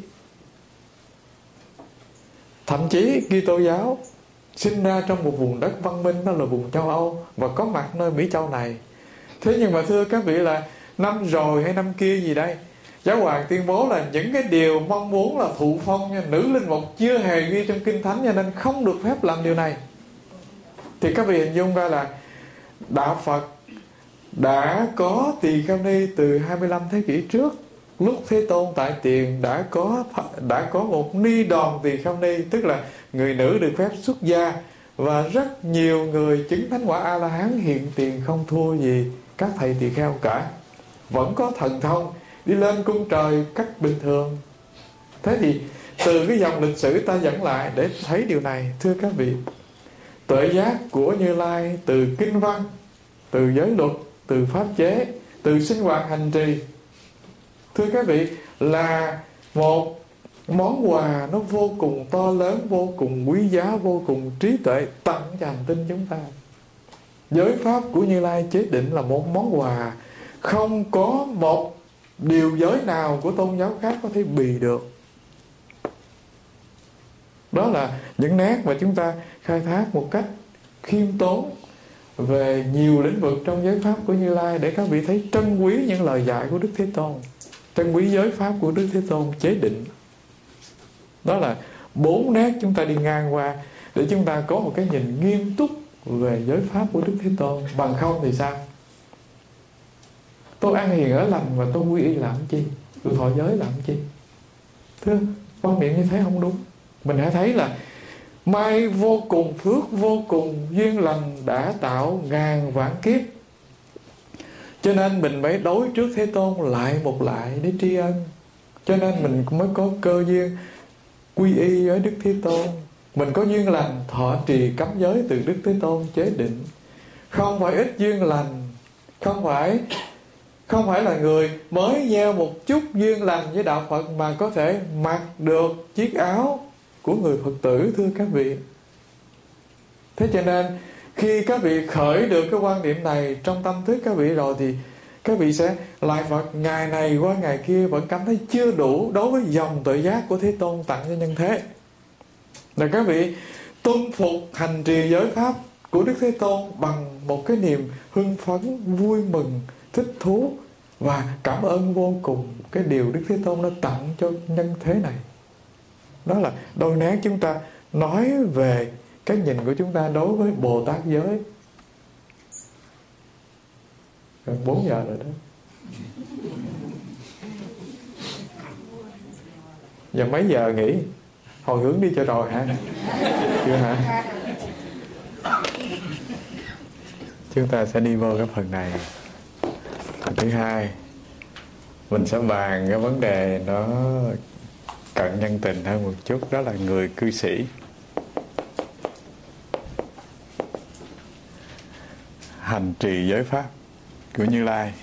Thậm chí Kitô giáo sinh ra trong một vùng đất văn minh, đó là vùng châu Âu, và có mặt nơi Mỹ Châu này. Thế nhưng mà thưa các vị, là năm rồi hay năm kia gì đây, Giáo hoàng tuyên bố là những cái điều mong muốn là thụ phong nha, nữ linh mục chưa hề ghi trong Kinh Thánh, cho nên không được phép làm điều này. Thì các vị hình dung ra là Đạo Phật đã có tỳ kheo ni từ 25 thế kỷ trước. Lúc Thế Tôn tại tiền đã có một ni đoàn tỳ kheo ni, tức là người nữ được phép xuất gia, và rất nhiều người chứng thánh quả A La Hán hiện tiền không thua gì các thầy tỳ kheo cả, vẫn có thần thông đi lên cung trời cách bình thường. Thế thì từ cái dòng lịch sử ta dẫn lại để thấy điều này. Thưa các vị, tuệ giác của Như Lai từ kinh văn, từ giới luật, từ pháp chế, từ sinh hoạt hành trì, thưa các vị, là một món quà nó vô cùng to lớn, vô cùng quý giá, vô cùng trí tuệ tặng cho hành tinh chúng ta. Giới pháp của Như Lai chế định là một món quà không có một điều giới nào của tôn giáo khác có thể bì được. Đó là những nét mà chúng ta khai thác một cách khiêm tốn về nhiều lĩnh vực trong giới pháp của Như Lai, để các vị thấy trân quý những lời dạy của Đức Thế Tôn, trân quý giới pháp của Đức Thế Tôn chế định. Đó là 4 nét chúng ta đi ngang qua để chúng ta có một cái nhìn nghiêm túc về giới pháp của Đức Thế Tôn. Bằng không thì sao? Tôi ăn hiền ở lành mà tôi quy y làm chi? Tôi thọ giới làm chi? Thưa, quan niệm như thế không đúng. Mình hãy thấy là may vô cùng phước, vô cùng duyên lành đã tạo ngàn vạn kiếp, cho nên mình mới đối trước Thế Tôn lại một lại để tri ân. Cho nên mình mới có cơ duyên quy y với Đức Thế Tôn. Mình có duyên lành thọ trì cấm giới từ Đức Thế Tôn chế định. Không phải ít duyên lành, không phải là người mới gieo một chút duyên lành với đạo Phật mà có thể mặc được chiếc áo của người Phật tử, thưa các vị. Thế cho nên khi các vị khởi được cái quan niệm này trong tâm thức các vị rồi, thì các vị sẽ lại Phật ngày này qua ngày kia vẫn cảm thấy chưa đủ đối với dòng tự giác của Thế Tôn tặng cho nhân thế. Là các vị tuân phục hành trì giới pháp của Đức Thế Tôn bằng một cái niềm hưng phấn, vui mừng, thích thú và cảm ơn vô cùng cái điều Đức Thế Tôn đã tặng cho nhân thế này. Đó là đôi nét chúng ta nói về cái nhìn của chúng ta đối với Bồ Tát giới. Gần 4 giờ rồi đó. Giờ mấy giờ nghỉ? Hồi hướng đi cho rồi hả? Chưa hả? Chúng ta sẽ đi vô cái phần này. Phần thứ hai, mình sẽ bàn cái vấn đề nó cận nhân tình hơn một chút, đó là người cư sĩ. Hành trì giới pháp của Như Lai.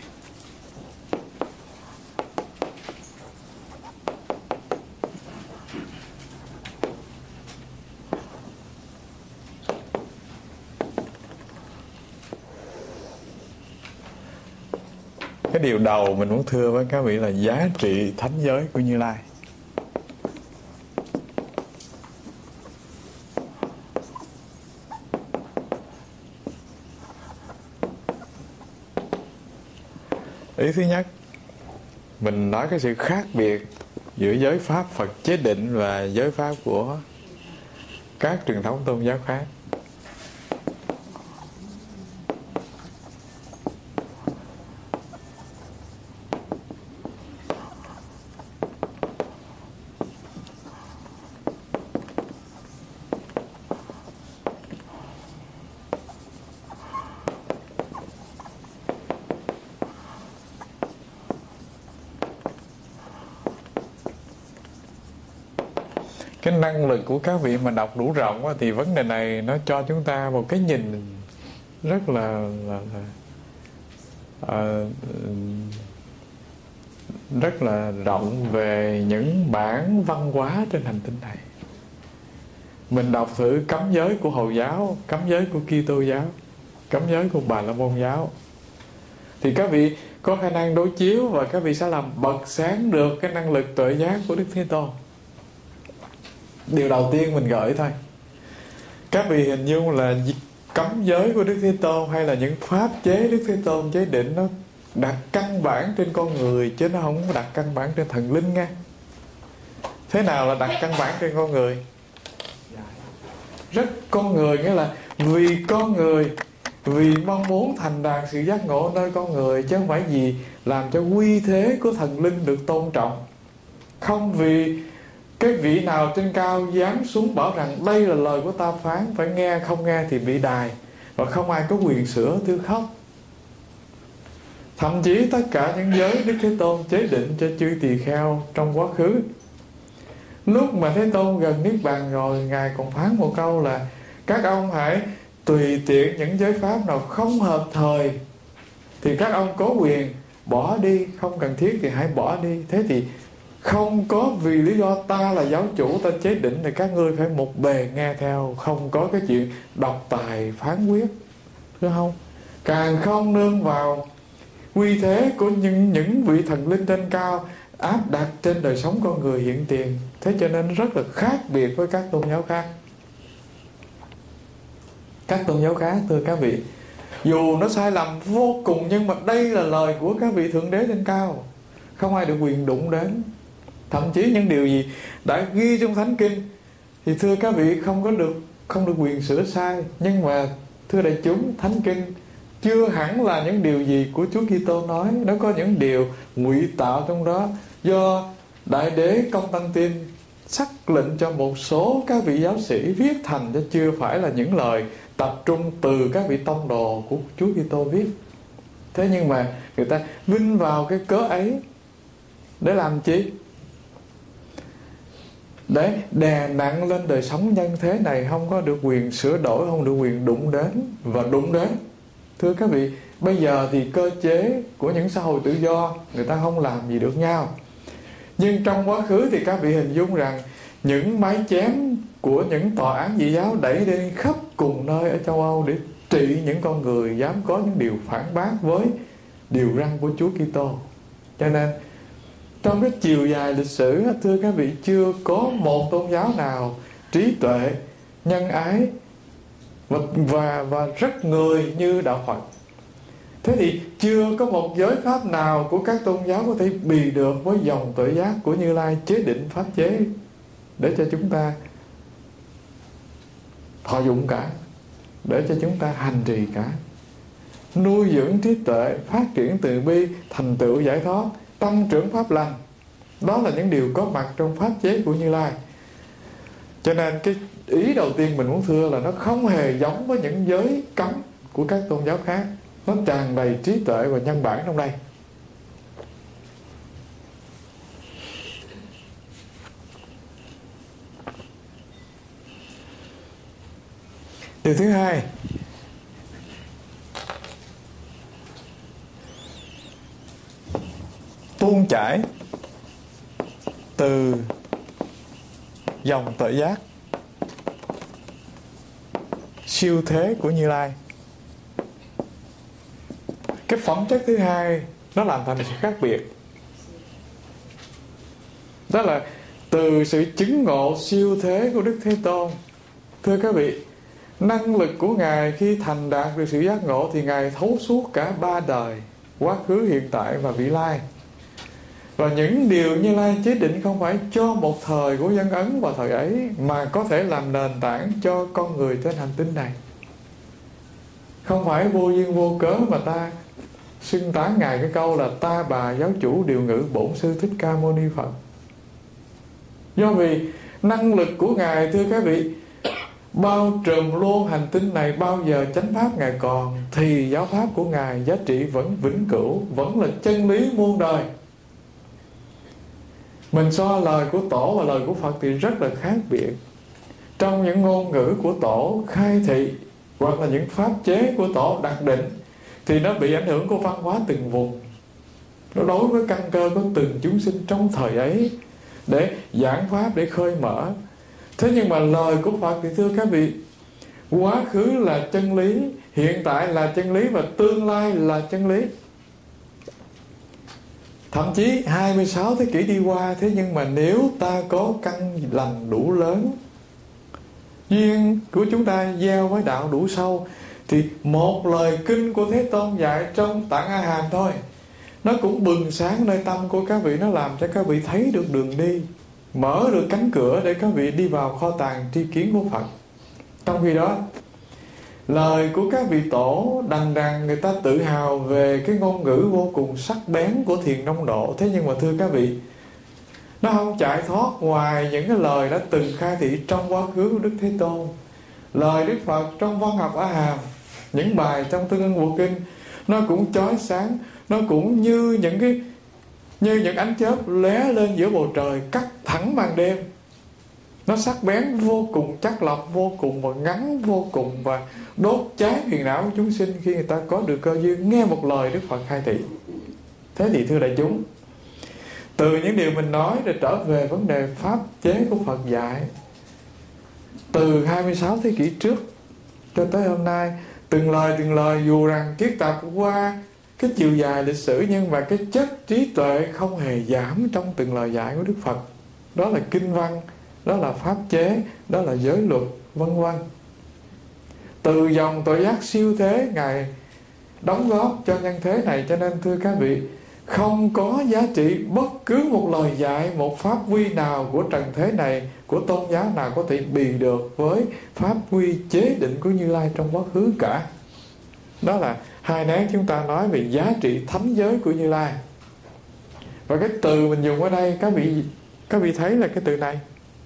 Cái điều đầu mình muốn thưa với các vị là giá trị thánh giới của Như Lai. Ý thứ nhất, mình nói cái sự khác biệt giữa giới pháp Phật chế định và giới pháp của các truyền thống tôn giáo khác. Cái năng lực của các vị mà đọc đủ rộng á, thì vấn đề này nó cho chúng ta một cái nhìn rất là rất là rộng về những bản văn hóa trên hành tinh này. Mình đọc thử cấm giới của Hồi giáo, cấm giới của Kitô giáo, cấm giới của Bà La Môn giáo, thì các vị có khả năng đối chiếu và các vị sẽ làm bật sáng được cái năng lực tuệ giác của Đức Thế Tôn. Điều đầu tiên mình gợi thôi, các vị hình dung là cấm giới của Đức Thế Tôn hay là những pháp chế Đức Thế Tôn chế định nó đặt căn bản trên con người, chứ nó không có đặt căn bản trên thần linh nha. Thế nào là đặt căn bản trên con người? Rất con người, nghĩa là vì con người, vì mong muốn thành đạt sự giác ngộ nơi con người, chứ không phải gì làm cho uy thế của thần linh được tôn trọng. Không vì cái vị nào trên cao dám xuống bảo rằng đây là lời của ta phán, phải nghe, không nghe thì bị đài, và không ai có quyền sửa thưa khóc. Thậm chí tất cả những giới Đức Thế Tôn chế định cho chư tỳ kheo trong quá khứ, lúc mà Thế Tôn gần niết bàn rồi, Ngài còn phán một câu là các ông hãy tùy tiện những giới pháp nào không hợp thời thì các ông có quyền bỏ đi, không cần thiết thì hãy bỏ đi. Thế thì không có vì lý do ta là giáo chủ, ta chế định thì các ngươi phải một bề nghe theo, không có cái chuyện độc tài phán quyết, phải không? Càng không nương vào uy thế của những vị thần linh trên cao áp đặt trên đời sống con người hiện tiền. Thế cho nên rất là khác biệt với các tôn giáo khác. Các tôn giáo khác, thưa các vị, dù nó sai lầm vô cùng, nhưng mà đây là lời của các vị thượng đế trên cao, không ai được quyền đụng đến. Thậm chí những điều gì đã ghi trong Thánh Kinh thì thưa các vị không được quyền sửa sai. Nhưng mà thưa đại chúng, Thánh Kinh chưa hẳn là những điều gì của Chúa Kitô nói. Nó có những điều ngụy tạo trong đó, do Đại Đế Công Tăng Tin sắc lệnh cho một số các vị giáo sĩ viết thành, chứ chưa phải là những lời tập trung từ các vị tông đồ của Chúa Kitô viết. Thế nhưng mà người ta vin vào cái cớ ấy để làm chi? Để đè nặng lên đời sống nhân thế này, không có được quyền sửa đổi, không được quyền đụng đến và đụng đến. Thưa các vị, bây giờ thì cơ chế của những xã hội tự do, người ta không làm gì được nhau. Nhưng trong quá khứ thì các vị hình dung rằng những mái chém của những tòa án dị giáo đẩy đi khắp cùng nơi ở châu Âu để trị những con người dám có những điều phản bác với điều răn của Chúa Kitô. Cho nên trong cái chiều dài lịch sử, thưa các vị, chưa có một tôn giáo nào trí tuệ, nhân ái và rất người như đạo Phật. Thế thì chưa có một giới pháp nào của các tôn giáo có thể bì được với dòng tuệ giác của Như Lai chế định pháp chế để cho chúng ta thọ dụng cả, để cho chúng ta hành trì cả, nuôi dưỡng trí tuệ, phát triển từ bi, thành tựu giải thoát, tăng trưởng pháp lành. Đó là những điều có mặt trong pháp chế của Như Lai. Cho nên cái ý đầu tiên mình muốn thưa là nó không hề giống với những giới cấm của các tôn giáo khác. Nó tràn đầy trí tuệ và nhân bản trong đây. Điều thứ hai, tuôn chảy từ dòng tuệ giác siêu thế của Như Lai. Cái phẩm chất thứ hai nó làm thành sự khác biệt. Đó là từ sự chứng ngộ siêu thế của Đức Thế Tôn. Thưa các vị, năng lực của Ngài khi thành đạt được sự giác ngộ thì Ngài thấu suốt cả ba đời, quá khứ, hiện tại và vị lai. Và những điều Như Lai chế định không phải cho một thời của dân Ấn vào thời ấy, mà có thể làm nền tảng cho con người trên hành tinh này. Không phải vô duyên vô cớ mà ta xưng tán Ngài cái câu là ta bà giáo chủ điều ngữ bổn sư Thích Ca Mâu Ni Phật. Do vì năng lực của Ngài, thưa các vị, bao trùm luôn hành tinh này, bao giờ chánh pháp Ngài còn thì giáo pháp của Ngài giá trị vẫn vĩnh cửu, vẫn là chân lý muôn đời. Mình so lời của Tổ và lời của Phật thì rất là khác biệt. Trong những ngôn ngữ của Tổ khai thị hoặc là những pháp chế của Tổ đặc định thì nó bị ảnh hưởng của văn hóa từng vùng, nó đối với căn cơ của từng chúng sinh trong thời ấy để giảng pháp, để khơi mở. Thế nhưng mà lời của Phật thì thưa các vị, quá khứ là chân lý, hiện tại là chân lý và tương lai là chân lý. Thậm chí 26 thế kỷ đi qua, thế nhưng mà nếu ta có căn lành đủ lớn, duyên của chúng ta gieo với đạo đủ sâu, thì một lời kinh của Thế Tôn dạy trong Tạng A Hàm thôi, nó cũng bừng sáng nơi tâm của các vị, nó làm cho các vị thấy được đường đi, mở được cánh cửa để các vị đi vào kho tàng tri kiến của Phật. Trong khi đó, lời của các vị tổ đằng đằng người ta tự hào về cái ngôn ngữ vô cùng sắc bén của Thiền Nông Độ. Thế nhưng mà thưa các vị, nó không chạy thoát ngoài những cái lời đã từng khai thị trong quá khứ của Đức Thế Tôn. Lời Đức Phật trong Văn Học A Hàm, những bài trong Tương Ưng Bộ Kinh, nó cũng chói sáng, nó cũng như những ánh chớp lóe lên giữa bầu trời cắt thẳng màn đêm. Nó sắc bén vô cùng, chắc lọc vô cùng và ngắn vô cùng, và đốt cháy phiền não của chúng sinh khi người ta có được cơ duyên nghe một lời Đức Phật khai thị. Thế thì thưa đại chúng, từ những điều mình nói để trở về vấn đề pháp chế của Phật dạy, từ 26 thế kỷ trước cho tới hôm nay, từng lời dù rằng kiết tạp qua cái chiều dài lịch sử, nhưng mà cái chất trí tuệ không hề giảm trong từng lời dạy của Đức Phật. Đó là kinh văn, đó là pháp chế, đó là giới luật, vân vân. Từ dòng tội giác siêu thế Ngài đóng góp cho nhân thế này. Cho nên thưa các vị, không có giá trị bất cứ một lời dạy, một pháp quy nào của trần thế này, của tôn giáo nào có thể bì được với pháp quy chế định của Như Lai trong quá khứ cả. Đó là hai nét chúng ta nói về giá trị thánh giới của Như Lai. Và cái từ mình dùng ở đây, các vị thấy là cái từ này,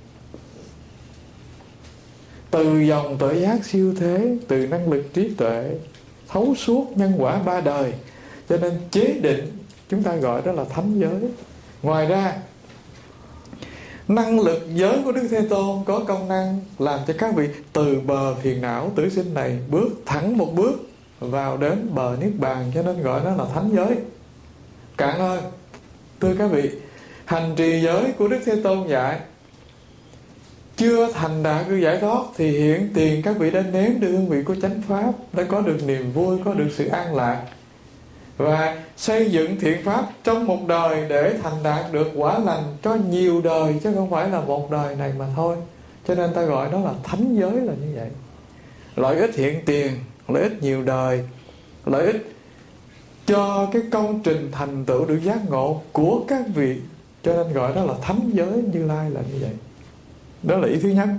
từ dòng tội giác siêu thế, từ năng lực trí tuệ thấu suốt nhân quả ba đời, cho nên chế định chúng ta gọi đó là thánh giới. Ngoài ra, năng lực giới của Đức Thế Tôn có công năng làm cho các vị từ bờ phiền não tử sinh này bước thẳng một bước vào đến bờ Niết Bàn, cho nên gọi nó là thánh giới. Cạn ơi, thưa các vị, hành trì giới của Đức Thế Tôn dạy chưa thành đạt được giải thoát thì hiện tiền các vị đã nếm được hương vị của chánh pháp, đã có được niềm vui, có được sự an lạc, và xây dựng thiện pháp trong một đời để thành đạt được quả lành cho nhiều đời, chứ không phải là một đời này mà thôi. Cho nên ta gọi đó là thánh giới là như vậy. Lợi ích hiện tiền, lợi ích nhiều đời, lợi ích cho cái công trình thành tựu được giác ngộ của các vị, cho nên gọi đó là thánh giới Như Lai là như vậy. Đó là ý thứ nhất.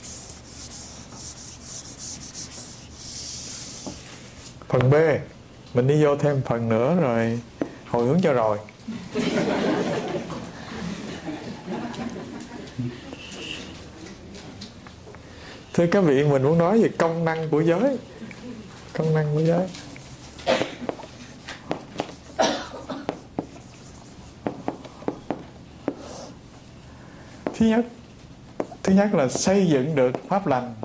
Phần B, Mình đi vô thêm phần nữa rồi hồi hướng cho rồi. Thưa các vị, mình muốn nói về công năng của giới. Công năng của giới. Thứ nhất là xây dựng được pháp lành.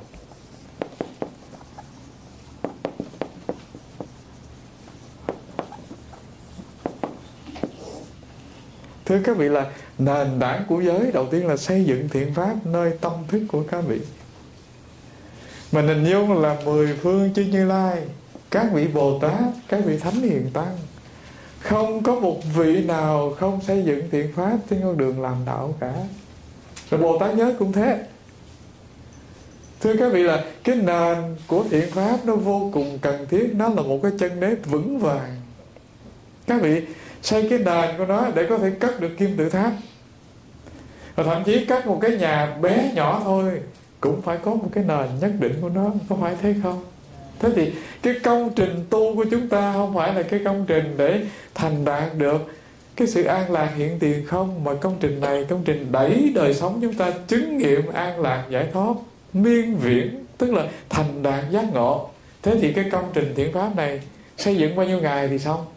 Thưa các vị, là nền tảng của giới đầu tiên là xây dựng thiện pháp nơi tâm thức của các vị. Mình hình dung là 10 phương chư Như Lai, các vị Bồ Tát, các vị Thánh Hiền Tăng, không có một vị nào không xây dựng thiện pháp trên con đường làm đạo cả. Rồi Bồ Tát giới cũng thế. Thưa các vị, là cái nền của thiện pháp nó vô cùng cần thiết. Nó là một cái chân đế vững vàng. Các vị xây cái nền của nó để có thể cất được kim tự tháp. Và thậm chí cất một cái nhà bé nhỏ thôi cũng phải có một cái nền nhất định của nó, có phải thế không? Thế thì cái công trình tu của chúng ta không phải là cái công trình để thành đạt được cái sự an lạc hiện tiền không, mà công trình này công trình đẩy đời sống chúng ta chứng nghiệm an lạc giải thoát miên viễn, tức là thành đạt giác ngộ. Thế thì cái công trình thiện pháp này xây dựng bao nhiêu ngày thì xong?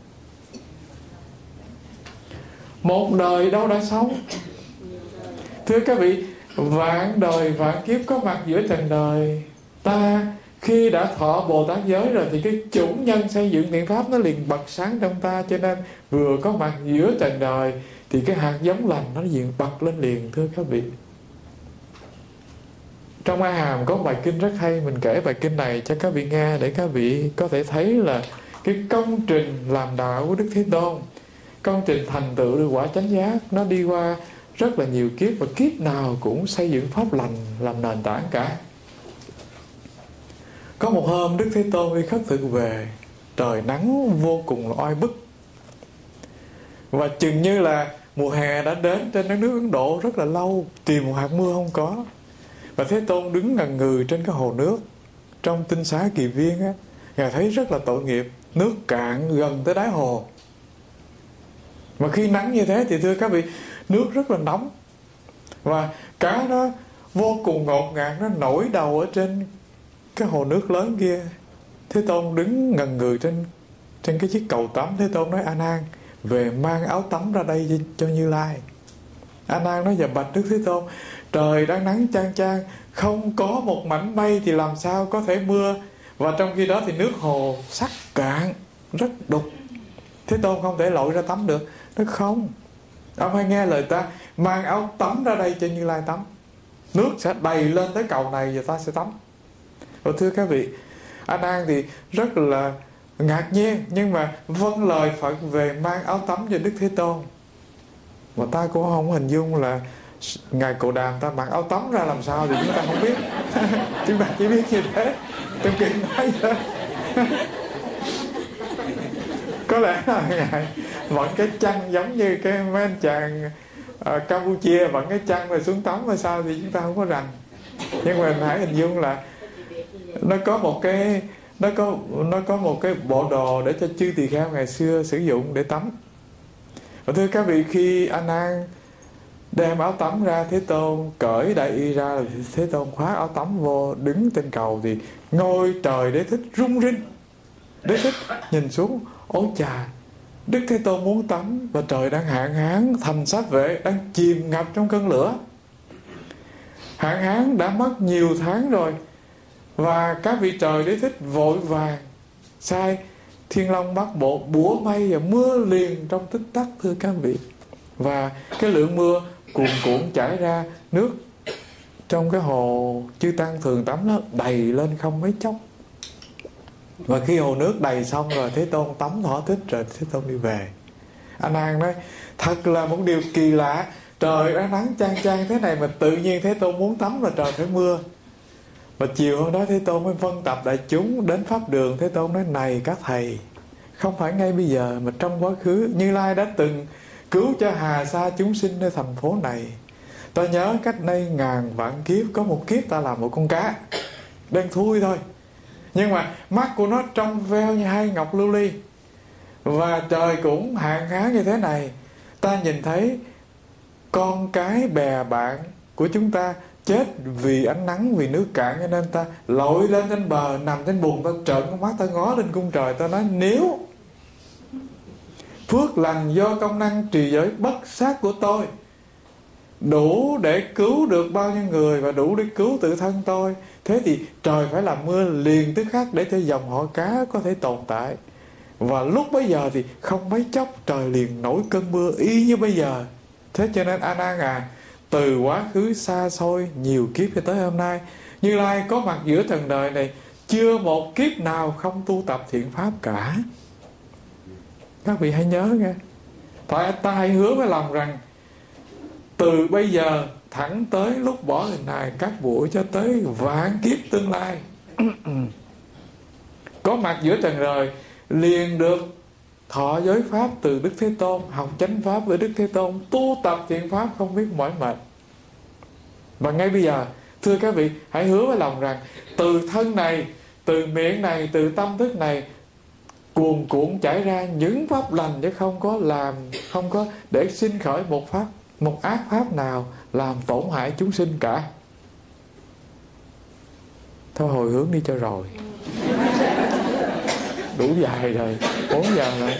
Một đời đâu đã sống. Thưa các vị, vạn đời vạn kiếp có mặt giữa trần đời. Ta khi đã thọ Bồ Tát giới rồi thì cái chủng nhân xây dựng thiện pháp nó liền bật sáng trong ta. Cho nên vừa có mặt giữa trần đời thì cái hạt giống lành nó liền bật lên liền. Thưa các vị, trong A Hàm có bài kinh rất hay. Mình kể bài kinh này cho các vị nghe để các vị có thể thấy là cái công trình làm đạo của Đức Thế Tôn, công trình thành tựu được quả chánh giác, nó đi qua rất là nhiều kiếp, và kiếp nào cũng xây dựng pháp lành làm nền tảng cả. Có một hôm Đức Thế Tôn đi khất thực về, trời nắng vô cùng là oi bức, và chừng như là mùa hè đã đến trên đất nước Ấn Độ rất là lâu, tìm một hạt mưa không có. Và Thế Tôn đứng ngần ngừ trên cái hồ nước trong tinh xá Kỳ Viên á. Ngài thấy rất là tội nghiệp, nước cạn gần tới đáy hồ. Mà khi nắng như thế thì thưa các vị, nước rất là nóng, và cá nó vô cùng ngột ngạt, nó nổi đầu ở trên cái hồ nước lớn kia. Thế Tôn đứng ngần ngừ trên cái chiếc cầu tắm. Thế Tôn nói: A Nan, về mang áo tắm ra đây cho Như Lai. A Nan nói: dạ bạch Đức Thế Tôn, trời đang nắng chang chang, không có một mảnh mây thì làm sao có thể mưa, và trong khi đó thì nước hồ sắc cạn, rất đục. Thế Tôn không thể lội ra tắm được. Nó không, ông hãy nghe lời ta, mang áo tắm ra đây cho Như Lai tắm. Nước sẽ đầy lên tới cầu này và ta sẽ tắm. Và thưa các vị, A Nan thì rất là ngạc nhiên, nhưng mà vâng lời Phật về mang áo tắm cho Đức Thế Tôn. Mà ta cũng không hình dung là Ngài Cồ Đàm ta mặc áo tắm ra làm sao thì chúng ta không biết. Chúng ta chỉ biết như thế. Trong kinh nói vậy. Có lẽ là Ngài vận cái chăn giống như cái mấy anh chàng Campuchia vận cái chăn rồi xuống tắm hay sao thì chúng ta không có rành. Nhưng mà mình hãy hình dung là nó có một cái bộ đồ để cho chư tỳ kheo ngày xưa sử dụng để tắm. Và thưa các vị, khi A Nan đem áo tắm ra, Thế Tôn cởi đại y ra, Thế Tôn khoác áo tắm vô, đứng trên cầu thì ngôi trời Đế Thích rung rinh. Đế Thích nhìn xuống, ôi chà, Đức Thế Tôn muốn tắm và trời đang hạn hán, thành Sát Vệ đang chìm ngập trong cơn lửa. Hạn hán đã mất nhiều tháng rồi, và các vị trời Đế Thích vội vàng sai Thiên Long Bát Bộ bủa mây và mưa liền trong tích tắc. Thưa các vị, và cái lượng mưa cuồn cuộn chảy ra, nước trong cái hồ chư tăng thường tắm nó đầy lên không mấy chốc. Và khi hồ nước đầy xong rồi, Thế Tôn tắm thỏa thích rồi Thế Tôn đi về. A Nan nói: thật là một điều kỳ lạ, trời đã nắng chang chang thế này mà tự nhiên Thế Tôn muốn tắm là trời phải mưa. Và chiều hôm đó Thế Tôn mới vân tập đại chúng đến pháp đường. Thế Tôn nói: này các thầy, không phải ngay bây giờ mà trong quá khứ Như Lai đã từng cứu cho hà sa chúng sinh nơi thành phố này. Ta nhớ cách đây ngàn vạn kiếp, có một kiếp ta làm một con cá đen thui thôi, nhưng mà mắt của nó trong veo như hai ngọc lưu ly. Và trời cũng hạn hán như thế này. Ta nhìn thấy con cái bè bạn của chúng ta chết vì ánh nắng, vì nước cạn, cho nên ta lội lên trên bờ, nằm trên bùn, ta trợn con mắt, ta ngó lên cung trời, ta nói nếu phước lành do công năng trì giới bất sát của tôi đủ để cứu được bao nhiêu người và đủ để cứu tự thân tôi, thế thì trời phải làm mưa liền tức khắc để cho dòng họ cá có thể tồn tại. Và lúc bấy giờ thì không mấy chốc trời liền nổi cơn mưa y như bây giờ. Thế cho nên A Nan à, từ quá khứ xa xôi nhiều kiếp cho tới hôm nay, Như Lai có mặt giữa trần đời này, chưa một kiếp nào không tu tập thiện pháp cả. Các vị hãy nhớ nghe. Ta hãy hứa với lòng rằng từ bây giờ thẳng tới lúc bỏ hình này các buổi cho tới vạn kiếp tương lai có mặt giữa trần đời, liền được thọ giới pháp từ Đức Thế Tôn, học chánh pháp với Đức Thế Tôn, tu tập thiện pháp không biết mỏi mệt. Và ngay bây giờ, thưa các vị, hãy hứa với lòng rằng từ thân này, từ miệng này, từ tâm thức này cuồn cuộn chảy ra những pháp lành, chứ không có để sinh khởi một ác pháp nào làm tổn hại chúng sinh cả. Thôi hồi hướng đi cho rồi. Đủ dài rồi, 4 giờ rồi.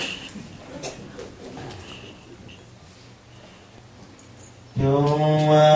Chúng